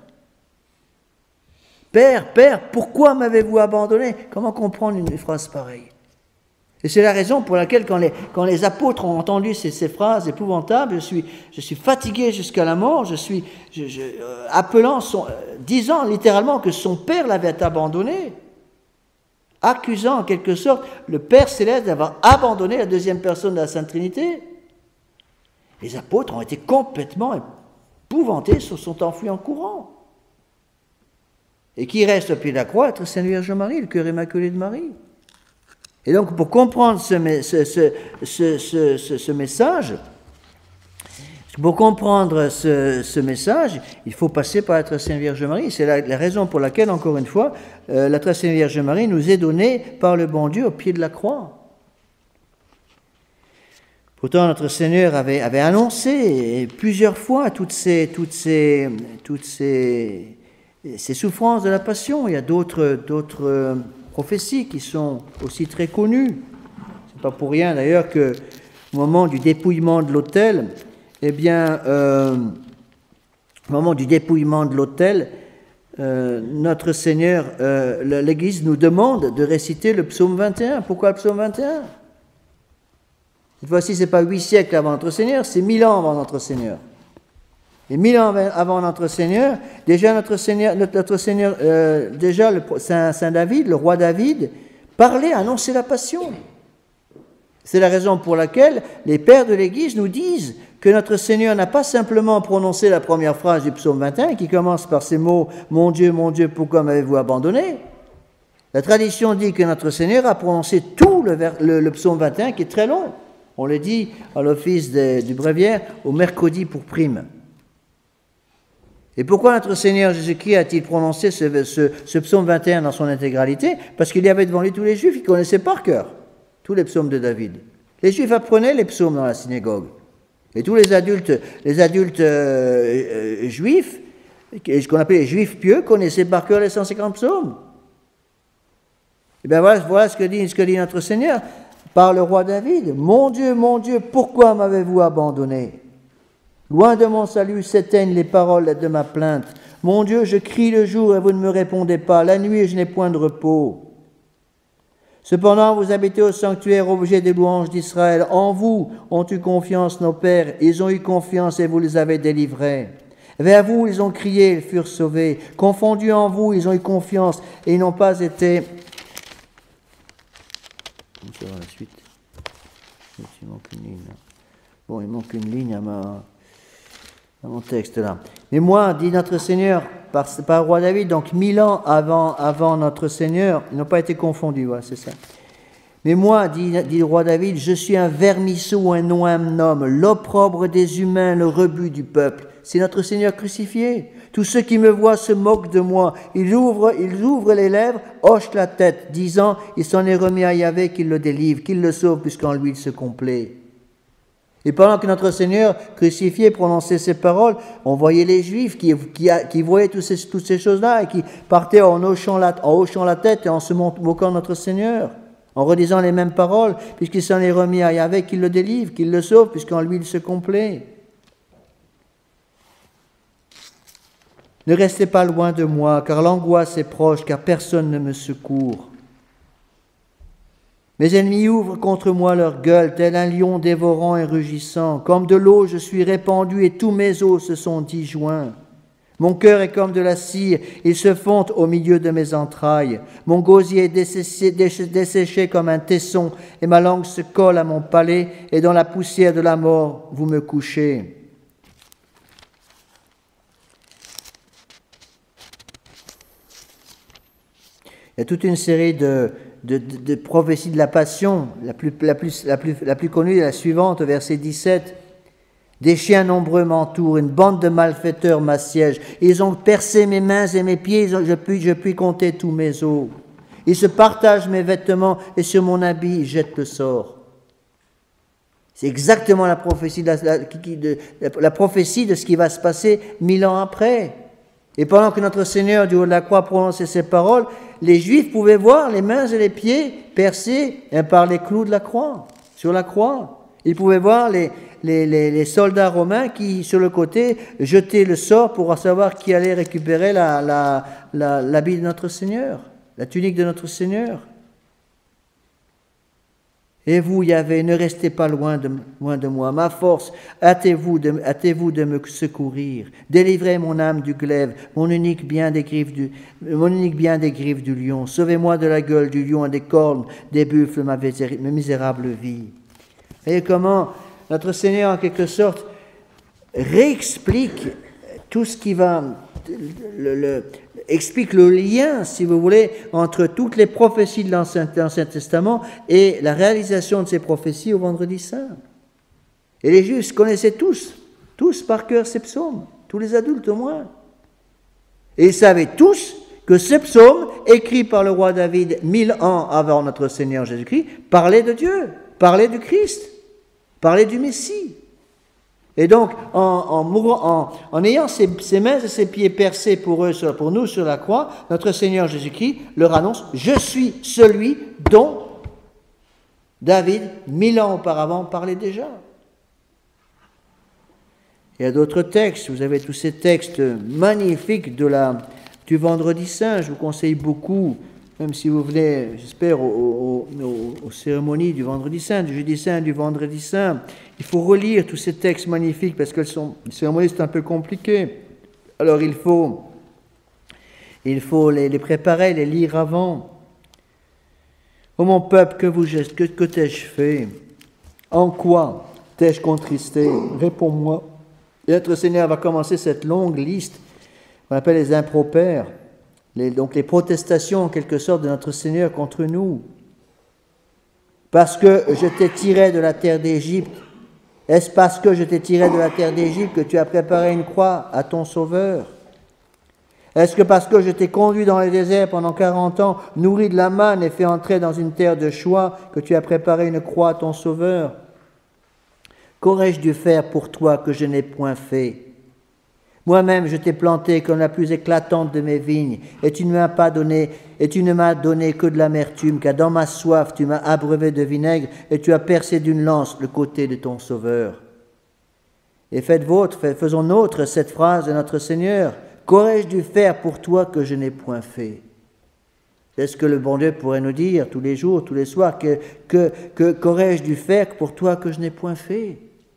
Père, pourquoi m'avez-vous abandonné? Comment comprendre une phrase pareille? Et c'est la raison pour laquelle, quand les apôtres ont entendu ces phrases épouvantables, je suis fatigué jusqu'à la mort, appelant disant littéralement que son Père l'avait abandonné, accusant en quelque sorte le Père céleste d'avoir abandonné la deuxième personne de la Sainte Trinité. Les apôtres ont été complètement épouvantés, se sont enfuis en courant. Et qui reste au pied de la croix? Être Sainte Vierge Marie, le cœur immaculé de Marie. Et donc, pour comprendre ce message, il faut passer par la très Sainte Vierge Marie. C'est la raison pour laquelle, encore une fois, la très Sainte Vierge Marie nous est donnée par le bon Dieu au pied de la croix. Pourtant, notre Seigneur avait annoncé plusieurs fois toutes ces souffrances de la Passion. Il y a d'autres prophéties qui sont aussi très connues. C'est pas pour rien d'ailleurs que au moment du dépouillement de l'autel, notre Seigneur, l'Église nous demande de réciter le psaume 21. Pourquoi le psaume 21? Cette fois-ci, ce n'est pas 8 siècles avant notre Seigneur, c'est 1000 ans avant notre Seigneur. Et 1000 ans avant notre Seigneur, déjà Saint David, le roi David, parlait, annonçait la Passion. C'est la raison pour laquelle les pères de l'Église nous disent que notre Seigneur n'a pas simplement prononcé la première phrase du psaume 21 qui commence par ces mots « Mon Dieu, pourquoi m'avez-vous abandonné ?» La tradition dit que notre Seigneur a prononcé tout le psaume 21 qui est très long. On le dit à l'office du bréviaire au mercredi pour prime. Et pourquoi notre Seigneur Jésus-Christ a-t-il prononcé ce psaume 21 dans son intégralité? Parce qu'il y avait devant lui tous les Juifs, ils connaissaient par cœur tous les psaumes de David. Les Juifs apprenaient les psaumes dans la synagogue. Et tous les adultes juifs, ce qu'on appelait les Juifs pieux, connaissaient par cœur les 150 psaumes. Et bien voilà ce que dit notre Seigneur par le roi David. Mon Dieu, pourquoi m'avez-vous abandonné? Loin de mon salut s'éteignent les paroles de ma plainte. Mon Dieu, je crie le jour et vous ne me répondez pas. La nuit, je n'ai point de repos. Cependant, vous habitez au sanctuaire, objet des louanges d'Israël. En vous ont eu confiance nos pères. Ils ont eu confiance et vous les avez délivrés. Vers vous, ils ont crié, ils furent sauvés. Confondus en vous, ils ont eu confiance et ils n'ont pas été... Ça va la suite. Il manque une ligne. Bon, il manque une ligne dans mon texte là. Mais moi, dit notre Seigneur, par le roi David, donc 1000 ans avant notre Seigneur, ils n'ont pas été confondus, voilà, c'est ça. Mais moi, dit le roi David, je suis un vermisseau, un noam-nom, l'opprobre des humains, le rebut du peuple. C'est notre Seigneur crucifié. Tous ceux qui me voient se moquent de moi. Ils ouvrent les lèvres, hochent la tête, disant, il s'en est remis à Yahvé, qu'il le délivre, qu'il le sauve, puisqu'en lui il se complaît. Et pendant que notre Seigneur crucifié prononçait ces paroles, on voyait les Juifs qui voyaient toutes ces choses-là et qui partaient en hochant la tête et en se moquant de notre Seigneur, en redisant les mêmes paroles, puisqu'il s'en est remis à Yahvé, qu'il le délivre, qu'il le sauve, puisqu'en lui il se complaît. Ne restez pas loin de moi, car l'angoisse est proche, car personne ne me secourt. Mes ennemis ouvrent contre moi leur gueule, tel un lion dévorant et rugissant. Comme de l'eau, je suis répandu et tous mes os se sont disjoints. Mon cœur est comme de la cire, il se fond au milieu de mes entrailles. Mon gosier est desséché comme un tesson, et ma langue se colle à mon palais, et dans la poussière de la mort, vous me couchez. Il y a toute une série de prophéties de la Passion. La plus connue est la suivante, verset 17. Des chiens nombreux m'entourent, une bande de malfaiteurs m'assiège. Ils ont percé mes mains et mes pieds, je puis compter tous mes os. Ils se partagent mes vêtements et sur mon habit ils jettent le sort. C'est exactement la prophétie de ce qui va se passer 1000 ans après. Et pendant que notre Seigneur du haut de la croix prononçait ces paroles, les Juifs pouvaient voir les mains et les pieds percés par les clous de la croix, sur la croix. Ils pouvaient voir les soldats romains qui, sur le côté, jetaient le sort pour savoir qui allait récupérer l'habit de notre Seigneur, la tunique de notre Seigneur. Et vous, Yahvé, ne restez pas loin de moi. Ma force, hâtez-vous de me secourir. Délivrez mon âme du glaive, mon unique bien des griffes du lion. Sauvez-moi de la gueule du lion et des cornes des buffles, ma misérable vie. Et comment notre Seigneur, en quelque sorte, réexplique tout ce qui va, explique le lien, si vous voulez, entre toutes les prophéties de l'Ancien Testament et la réalisation de ces prophéties au Vendredi Saint. Et les Juifs connaissaient tous par cœur ces psaumes, tous les adultes au moins. Et ils savaient tous que ces psaumes, écrits par le roi David 1000 ans avant notre Seigneur Jésus-Christ, parlaient de Dieu, parlaient du Christ, parlaient du Messie. Et donc, en ayant ses mains et ses pieds percés pour nous sur la croix, notre Seigneur Jésus-Christ leur annonce « Je suis celui dont David, 1000 ans auparavant, parlait déjà ». Il y a d'autres textes, vous avez tous ces textes magnifiques du Vendredi Saint. Je vous conseille beaucoup, même si vous venez, j'espère, aux cérémonies du Vendredi Saint, du Jeudi Saint, du Vendredi Saint. Il faut relire tous ces textes magnifiques parce que les cérémonies, c'est un peu compliqué. Alors il faut les préparer, les lire avant. Ô mon peuple, que t'ai-je fait? En quoi t'ai-je contristé? Réponds-moi. Et notre Seigneur va commencer cette longue liste qu'on appelle les impropères, donc les protestations en quelque sorte de notre Seigneur contre nous. Parce que je t'ai tiré de la terre d'Égypte. Est-ce parce que je t'ai tiré de la terre d'Égypte que tu as préparé une croix à ton Sauveur? Est-ce que parce que je t'ai conduit dans le désert pendant 40 ans, nourri de la manne et fait entrer dans une terre de choix, que tu as préparé une croix à ton Sauveur? Qu'aurais-je dû faire pour toi que je n'ai point fait? Moi-même, je t'ai planté comme la plus éclatante de mes vignes, et tu ne m'as donné que de l'amertume, car dans ma soif, tu m'as abreuvé de vinaigre, et tu as percé d'une lance le côté de ton Sauveur. Et faisons nôtre cette phrase de notre Seigneur. Qu'aurais-je dû faire pour toi que je n'ai point fait? C'est ce que le bon Dieu pourrait nous dire tous les jours, tous les soirs, qu'aurais-je dû faire pour toi que je n'ai point fait?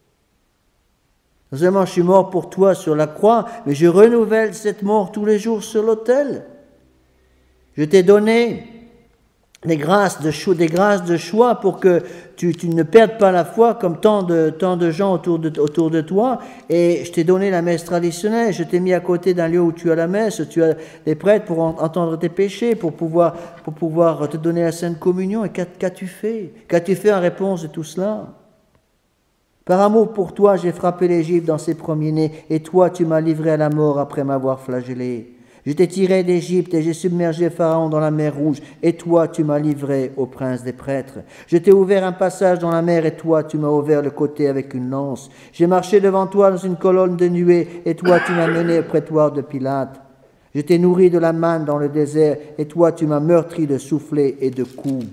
Non seulement je suis mort pour toi sur la croix, mais je renouvelle cette mort tous les jours sur l'autel. Je t'ai donné des grâces de choix pour que tu ne perdes pas la foi comme tant de gens autour de toi. Et je t'ai donné la messe traditionnelle. Je t'ai mis à côté d'un lieu où tu as la messe, tu as les prêtres pour entendre tes péchés, pour pouvoir te donner la Sainte Communion. Et qu'as-tu fait? Qu'as-tu fait en réponse de tout cela? Par amour pour toi, j'ai frappé l'Égypte dans ses premiers-nés, et toi, tu m'as livré à la mort après m'avoir flagellé. Je t'ai tiré d'Égypte et j'ai submergé Pharaon dans la mer Rouge, et toi, tu m'as livré au prince des prêtres. Je t'ai ouvert un passage dans la mer, et toi, tu m'as ouvert le côté avec une lance. J'ai marché devant toi dans une colonne de nuée, et toi, tu m'as mené au prétoire de Pilate. Je t'ai nourri de la manne dans le désert, et toi, tu m'as meurtri de soufflets et de coups.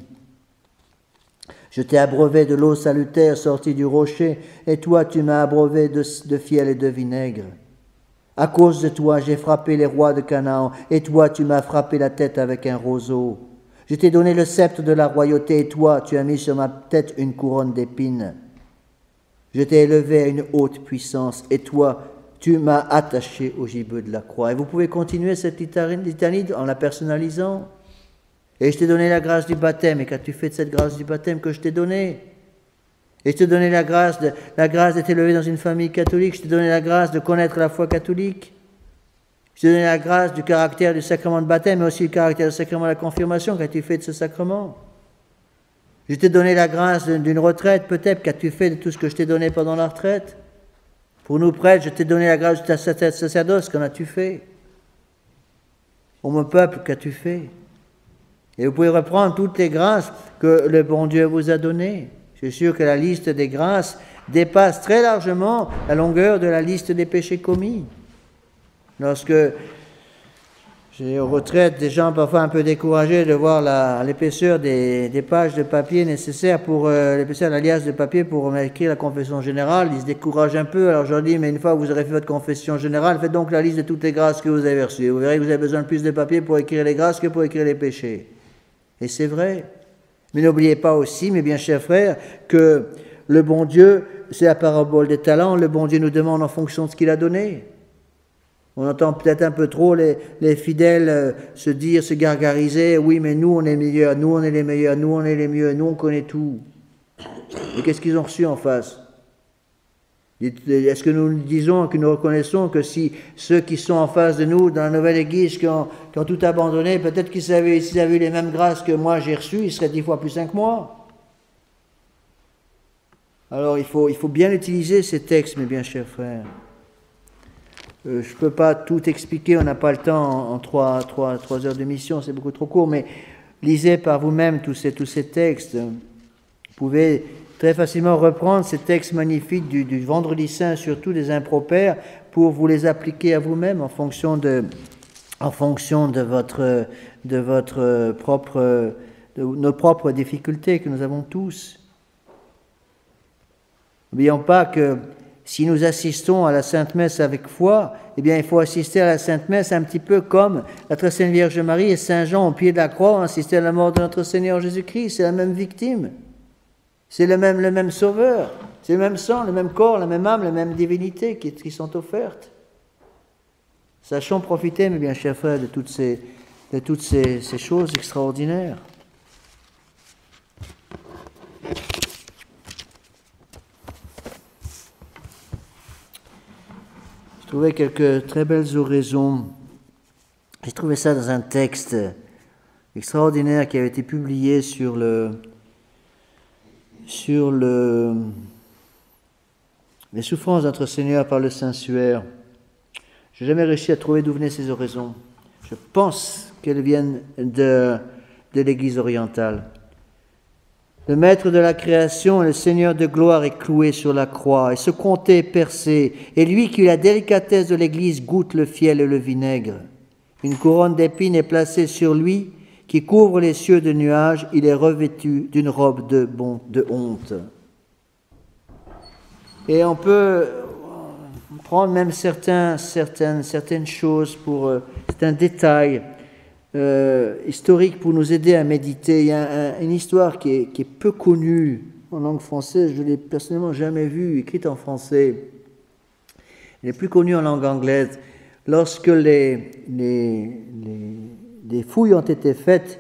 Je t'ai abreuvé de l'eau salutaire sortie du rocher, et toi tu m'as abreuvé de fiel et de vinaigre. À cause de toi, j'ai frappé les rois de Canaan, et toi tu m'as frappé la tête avec un roseau. Je t'ai donné le sceptre de la royauté, et toi tu as mis sur ma tête une couronne d'épines. Je t'ai élevé à une haute puissance, et toi tu m'as attaché au gibet de la croix. Et vous pouvez continuer cette litanie en la personnalisant. Et je t'ai donné la grâce du baptême. Et qu'as-tu fait de cette grâce du baptême que je t'ai donnée? Et je t'ai donné la grâce d'être élevé dans une famille catholique. Je t'ai donné la grâce de connaître la foi catholique. Je t'ai donné la grâce du caractère du sacrement de baptême, mais aussi le caractère du sacrement de la confirmation. Qu'as-tu fait de ce sacrement? Je t'ai donné la grâce d'une retraite, peut-être. Qu'as-tu fait de tout ce que je t'ai donné pendant la retraite? Pour nous prêtres, je t'ai donné la grâce du sacerdoce. Qu'en as-tu fait? Ô mon peuple, qu'as-tu fait? Et vous pouvez reprendre toutes les grâces que le bon Dieu vous a données. Je suis sûr que la liste des grâces dépasse très largement la longueur de la liste des péchés commis. Lorsque j'ai aux retraites des gens parfois un peu découragés de voir l'épaisseur des pages de papier nécessaires pour l'épaisseur de la liasse de papier pour écrire la confession générale, ils se découragent un peu. Alors je leur dis, mais une fois que vous aurez fait votre confession générale, faites donc la liste de toutes les grâces que vous avez reçues. Vous verrez que vous avez besoin de plus de papier pour écrire les grâces que pour écrire les péchés. Et c'est vrai. Mais n'oubliez pas aussi, mes bien chers frères, que le bon Dieu, c'est la parabole des talents, le bon Dieu nous demande en fonction de ce qu'il a donné. On entend peut-être un peu trop les fidèles se gargariser, oui, mais nous on est meilleurs, nous on est les meilleurs, nous on est les mieux, nous on connaît tout. Et qu'est-ce qu'ils ont reçu en face? Est-ce que nous disons, que nous reconnaissons que si ceux qui sont en face de nous, dans la nouvelle église, qui ont tout abandonné, peut-être s'ils avaient eu les mêmes grâces que moi j'ai reçues, ils seraient 10 fois plus saints que moi? Alors il faut bien utiliser ces textes, mes bien chers frères. Je ne peux pas tout expliquer, on n'a pas le temps en 3 heures de mission, c'est beaucoup trop court, mais lisez par vous-même tous ces textes. Vous pouvez très facilement reprendre ces textes magnifiques du Vendredi Saint, surtout des impropères, pour vous les appliquer à vous-même en fonction de nos propres difficultés que nous avons tous. N'oublions pas que si nous assistons à la Sainte Messe avec foi, eh bien, il faut assister à la Sainte Messe un petit peu comme la Très Sainte Vierge Marie et Saint Jean au pied de la croix ont assisté à la mort de notre Seigneur Jésus-Christ. C'est la même victime. C'est le même Sauveur. C'est le même sang, le même corps, la même âme, la même divinité qui sont offertes. Sachons profiter, mes bien chers frères, de toutes ces choses extraordinaires. J'ai trouvé quelques très belles oraisons. J'ai trouvé ça dans un texte extraordinaire qui avait été publié sur les souffrances de notre Seigneur par le Saint-Suaire. Je n'ai jamais réussi à trouver d'où venaient ces oraisons. Je pense qu'elles viennent de l'Église orientale. Le maître de la création et le Seigneur de gloire est cloué sur la croix, et ce comté est percé, et lui qui eut la délicatesse de l'Église goûte le fiel et le vinaigre. Une couronne d'épines est placée sur lui, qui couvre les cieux de nuages, il est revêtu d'une robe de honte. Et on peut prendre même certaines choses c'est un détail historique pour nous aider à méditer. Il y a une histoire qui est peu connue en langue française, je ne l'ai personnellement jamais vue, écrite en français. Elle est plus connue en langue anglaise. Lorsque les fouilles ont été faites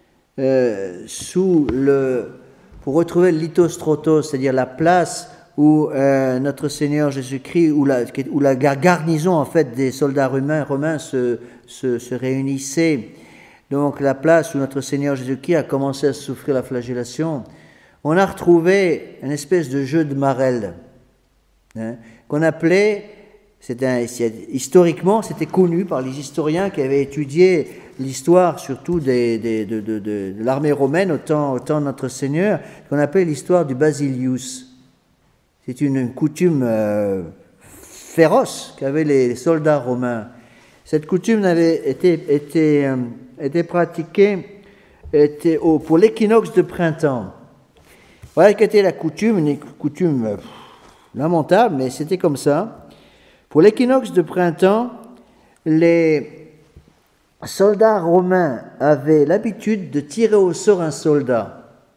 pour retrouver le Lithostrotos, c'est-à-dire la place où notre Seigneur Jésus-Christ, où la garnison en fait des soldats romains se réunissait, donc la place où notre Seigneur Jésus-Christ a commencé à souffrir la flagellation, on a retrouvé une espèce de jeu de marelle, qu'on appelait, historiquement, c'était connu par les historiens qui avaient étudié l'histoire surtout de l'armée romaine au temps de notre Seigneur, qu'on appelle l'histoire du Basilius. C'est une coutume féroce qu'avaient les soldats romains. Cette coutume avait été pratiquée pour l'équinoxe de printemps. Voilà quelle était la coutume, une coutume lamentable, mais c'était comme ça. Pour l'équinoxe de printemps, les soldats romains avaient l'habitude de tirer au sort un soldat.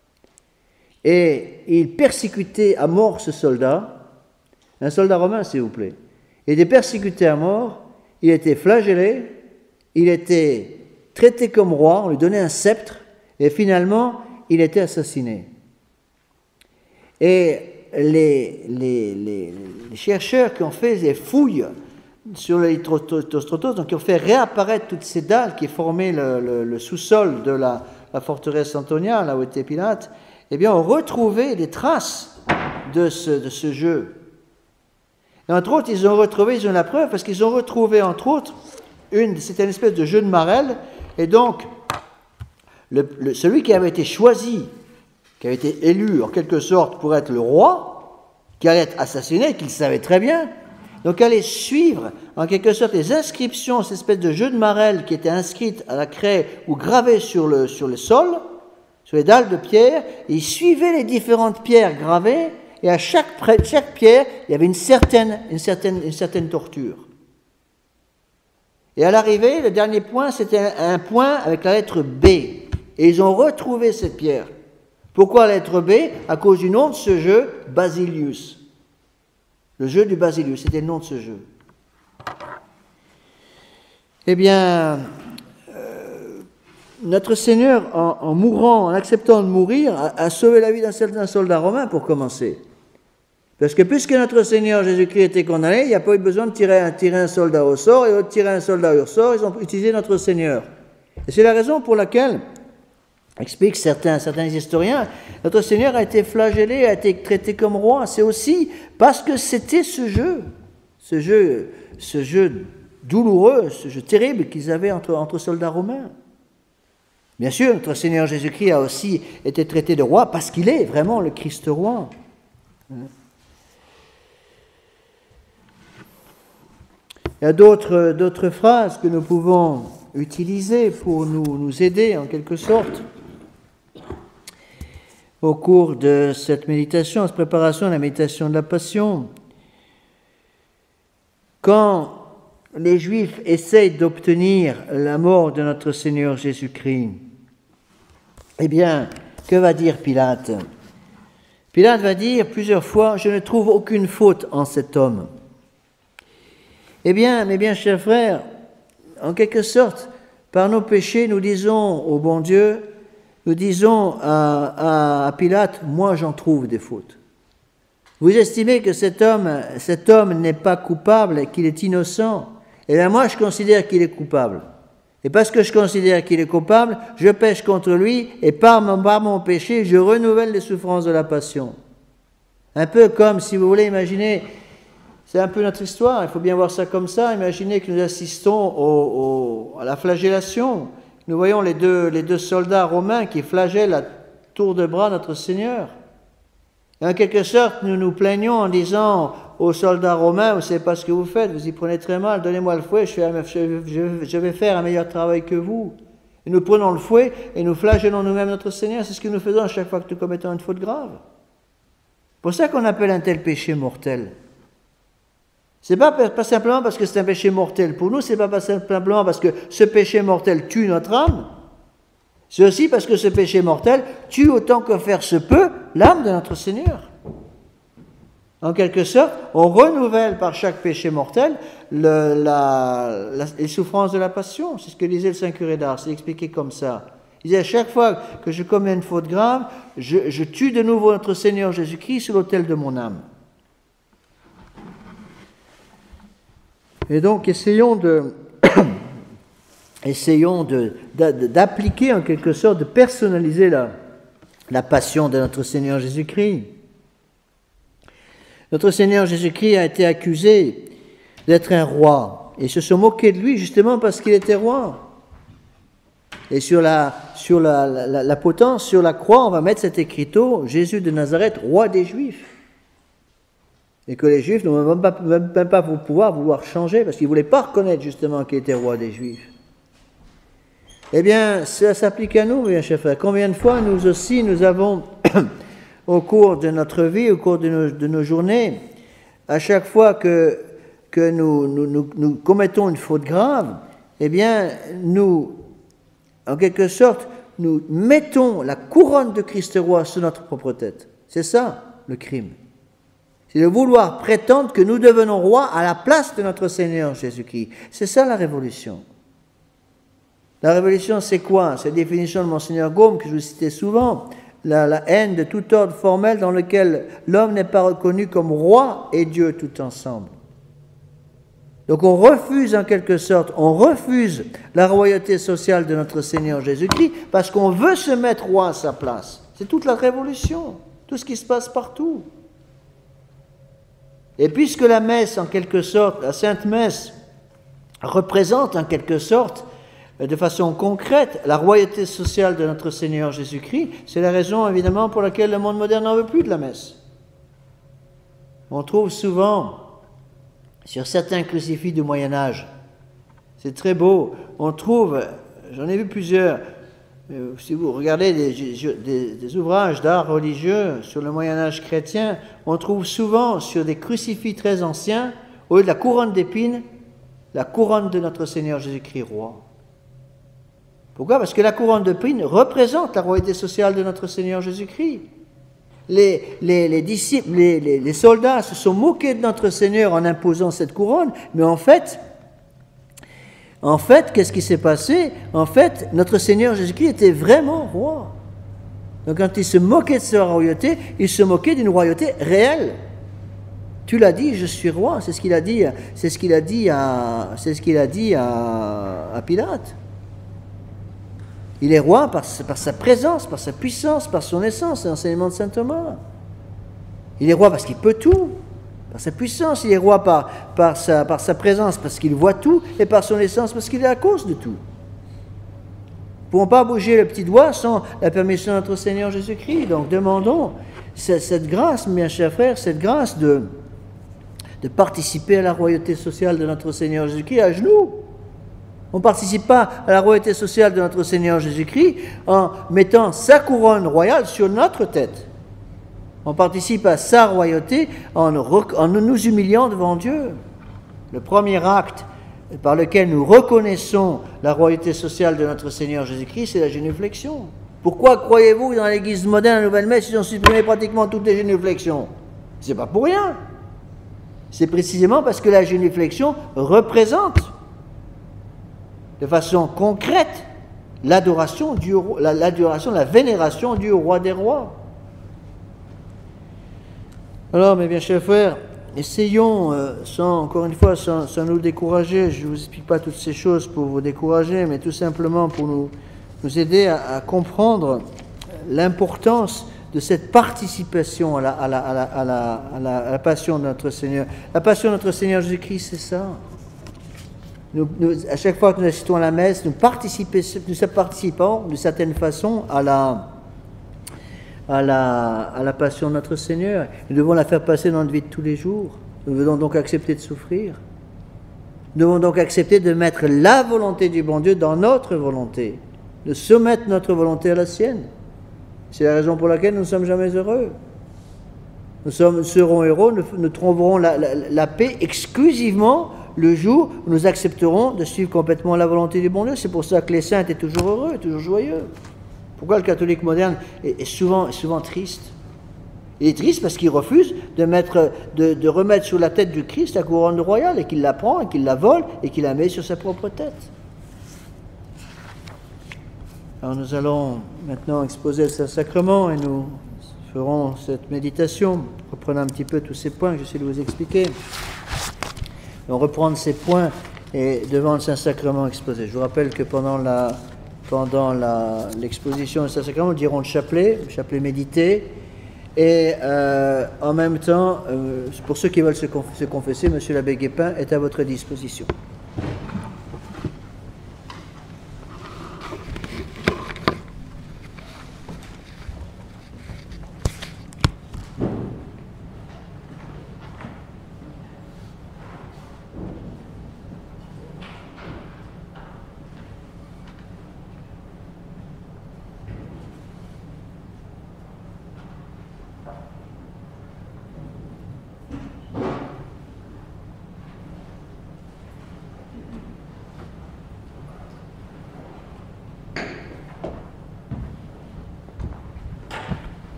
Et ils persécutaient à mort ce soldat, un soldat romain s'il vous plaît. Il était persécuté à mort, il était flagellé, il était traité comme roi, on lui donnait un sceptre, et finalement, il était assassiné. Et les chercheurs qui ont fait des fouilles sur le Lithostrotos, donc qui ont fait réapparaître toutes ces dalles qui formaient le sous-sol de la forteresse Antonia, là où était Pilate, eh bien, ont retrouvé des traces de ce jeu. Et entre autres, ils ont la preuve, parce qu'ils ont retrouvé, entre autres, c'était une espèce de jeu de marelle, et donc, celui qui avait été choisi, qui avait été élu, en quelque sorte, pour être le roi, qui allait être assassiné, qu'il savait très bien, donc allait suivre, en quelque sorte, les inscriptions, cette espèce de jeu de marelle qui était inscrite à la craie ou gravée sur le sol, sur les dalles de pierre, et il suivait les différentes pierres gravées, et à chaque pierre, il y avait une certaine torture. Et à l'arrivée, le dernier point, c'était un point avec la lettre B. Et ils ont retrouvé cette pierre. Pourquoi lettre B? À cause du nom de ce jeu, Basilius. Le jeu du Basilius, c'était le nom de ce jeu. Eh bien, notre Seigneur, en mourant, en acceptant de mourir, a sauvé la vie d'un certain soldat romain pour commencer. Parce que puisque notre Seigneur Jésus-Christ était condamné, il n'y a pas eu besoin de tirer un soldat au sort, et de tirer un soldat au sort, ils ont utilisé notre Seigneur. Et c'est la raison pour laquelle, expliquent certains historiens, notre Seigneur a été flagellé, a été traité comme roi. C'est aussi parce que c'était ce jeu douloureux, ce jeu terrible qu'ils avaient entre soldats romains. Bien sûr, notre Seigneur Jésus-Christ a aussi été traité de roi parce qu'il est vraiment le Christ roi. Il y a d'autres phrases que nous pouvons utiliser pour nous aider en quelque sorte au cours de cette méditation, cette préparation à la méditation de la Passion. Quand les Juifs essayent d'obtenir la mort de notre Seigneur Jésus-Christ, eh bien, que va dire Pilate? Pilate va dire plusieurs fois « Je ne trouve aucune faute en cet homme ». Eh bien, mes bien chers frères, en quelque sorte, par nos péchés, nous disons au bon Dieu, nous disons à Pilate, moi j'en trouve des fautes. Vous estimez que cet homme n'est pas coupable, qu'il est innocent. Eh bien moi je considère qu'il est coupable. Et parce que je considère qu'il est coupable, je pêche contre lui et par mon péché, je renouvelle les souffrances de la passion. Un peu comme, si vous voulez imaginer, c'est un peu notre histoire, il faut bien voir ça comme ça. Imaginez que nous assistons à la flagellation. Nous voyons les deux soldats romains qui flagellent à tour de bras notre Seigneur. Et en quelque sorte, nous nous plaignons en disant aux soldats romains, vous ne savez pas ce que vous faites, vous y prenez très mal, donnez-moi le fouet, je vais faire un meilleur travail que vous. Et nous prenons le fouet et nous flagellons nous-mêmes notre Seigneur. C'est ce que nous faisons à chaque fois que nous commettons une faute grave. C'est pour ça qu'on appelle un tel péché mortel. Ce n'est pas simplement parce que c'est un péché mortel. Pour nous, ce n'est pas simplement parce que ce péché mortel tue notre âme. C'est aussi parce que ce péché mortel tue autant que faire se peut l'âme de notre Seigneur. En quelque sorte, on renouvelle par chaque péché mortel les souffrances de la passion. C'est ce que disait le Saint Curé d'Ars, c'est expliqué comme ça. Il disait, à chaque fois que je commets une faute grave, je tue de nouveau notre Seigneur Jésus-Christ sur l'autel de mon âme. Et donc, essayons d'appliquer en quelque sorte, de personnaliser la passion de notre Seigneur Jésus-Christ. Notre Seigneur Jésus-Christ a été accusé d'être un roi. Et ils se sont moqués de lui justement parce qu'il était roi. Et sur la potence, sur la croix, on va mettre cet écriteau, Jésus de Nazareth, roi des Juifs. Et que les Juifs n'ont même pas vouloir changer, parce qu'ils ne voulaient pas reconnaître justement qu'il était roi des Juifs. Eh bien, ça s'applique à nous, bien chers frères. Combien de fois, nous aussi, nous avons, au cours de notre vie, au cours de nos journées, à chaque fois que nous commettons une faute grave, eh bien, nous, en quelque sorte, nous mettons la couronne de Christ roi sur notre propre tête. C'est ça, le crime. C'est de vouloir prétendre que nous devenons rois à la place de notre Seigneur Jésus-Christ. C'est ça la révolution. La révolution, c'est quoi? C'est la définition de Monseigneur Gaume, que je vous citais souvent. La haine de tout ordre formel dans lequel l'homme n'est pas reconnu comme roi et Dieu tout ensemble. Donc on refuse en quelque sorte, on refuse la royauté sociale de notre Seigneur Jésus-Christ parce qu'on veut se mettre roi à sa place. C'est toute la révolution, tout ce qui se passe partout. Et puisque la messe, en quelque sorte, la Sainte Messe, représente en quelque sorte, de façon concrète, la royauté sociale de notre Seigneur Jésus-Christ, c'est la raison évidemment pour laquelle le monde moderne n'en veut plus de la messe. On trouve souvent, sur certains crucifix du Moyen-Âge, c'est très beau, on trouve, j'en ai vu plusieurs, si vous regardez des ouvrages d'art religieux sur le Moyen-Âge chrétien, on trouve souvent sur des crucifix très anciens, au lieu de la couronne d'épines, la couronne de notre Seigneur Jésus-Christ roi. Pourquoi? Parce que la couronne de prix représente la royauté sociale de notre Seigneur Jésus-Christ. Les disciples, les soldats se sont moqués de notre Seigneur en imposant cette couronne, mais en fait, qu'est-ce qui s'est passé? En fait, notre Seigneur Jésus-Christ était vraiment roi. Donc quand il se moquait de sa royauté, il se moquait d'une royauté réelle. Tu l'as dit, je suis roi, c'est ce qu'il a dit, à Pilate. Il est roi par sa présence, par sa puissance, par son essence, c'est l'enseignement de saint Thomas. Il est roi parce qu'il peut tout, par sa puissance. Il est roi par sa présence parce qu'il voit tout, et par son essence parce qu'il est à cause de tout. Nous ne pouvons pas bouger le petit doigt sans la permission de notre Seigneur Jésus-Christ. Donc demandons cette grâce, mes chers frères, cette grâce de participer à la royauté sociale de notre Seigneur Jésus-Christ à genoux. On ne participe pas à la royauté sociale de notre Seigneur Jésus-Christ en mettant sa couronne royale sur notre tête. On participe à sa royauté en nous humiliant devant Dieu. Le premier acte par lequel nous reconnaissons la royauté sociale de notre Seigneur Jésus-Christ, c'est la génuflexion. Pourquoi croyez-vous que dans l'Église moderne, la Nouvelle-Messe, ils ont supprimé pratiquement toutes les génuflexions? C'est pas pour rien. C'est précisément parce que la génuflexion représente de façon concrète l'adoration, la vénération du roi des rois. Alors, mes bien chers frères, essayons, encore une fois, sans nous décourager, je ne vous explique pas toutes ces choses pour vous décourager, mais tout simplement pour nous aider à comprendre l'importance de cette participation à la passion de notre Seigneur. La passion de notre Seigneur Jésus-Christ, c'est ça. À chaque fois que nous assistons à la messe, nous participons d'une certaine façon à la passion de notre Seigneur. Nous devons la faire passer dans notre vie de tous les jours. Nous devons donc accepter de souffrir. Nous devons donc accepter de mettre la volonté du bon Dieu dans notre volonté, de soumettre notre volonté à la sienne. C'est la raison pour laquelle nous ne sommes jamais heureux. Nous serons heureux, nous trouverons la paix exclusivement le jour où nous accepterons de suivre complètement la volonté du bon Dieu. C'est pour ça que les saints étaient toujours heureux, toujours joyeux. Pourquoi le catholique moderne est souvent triste? Il est triste parce qu'il refuse de remettre sur la tête du Christ la couronne royale, et qu'il la prend, et qu'il la vole, et qu'il la met sur sa propre tête. Alors nous allons maintenant exposer le Saint-Sacrement, et nous ferons cette méditation, reprenant un petit peu tous ces points que j'essaie de vous expliquer. On reprend ces points et devant le Saint-Sacrement exposé. Je vous rappelle que pendant l'exposition du Saint-Sacrement, nous dirons le chapelet médité, et en même temps, pour ceux qui veulent se confesser, M. l'abbé Guépin est à votre disposition.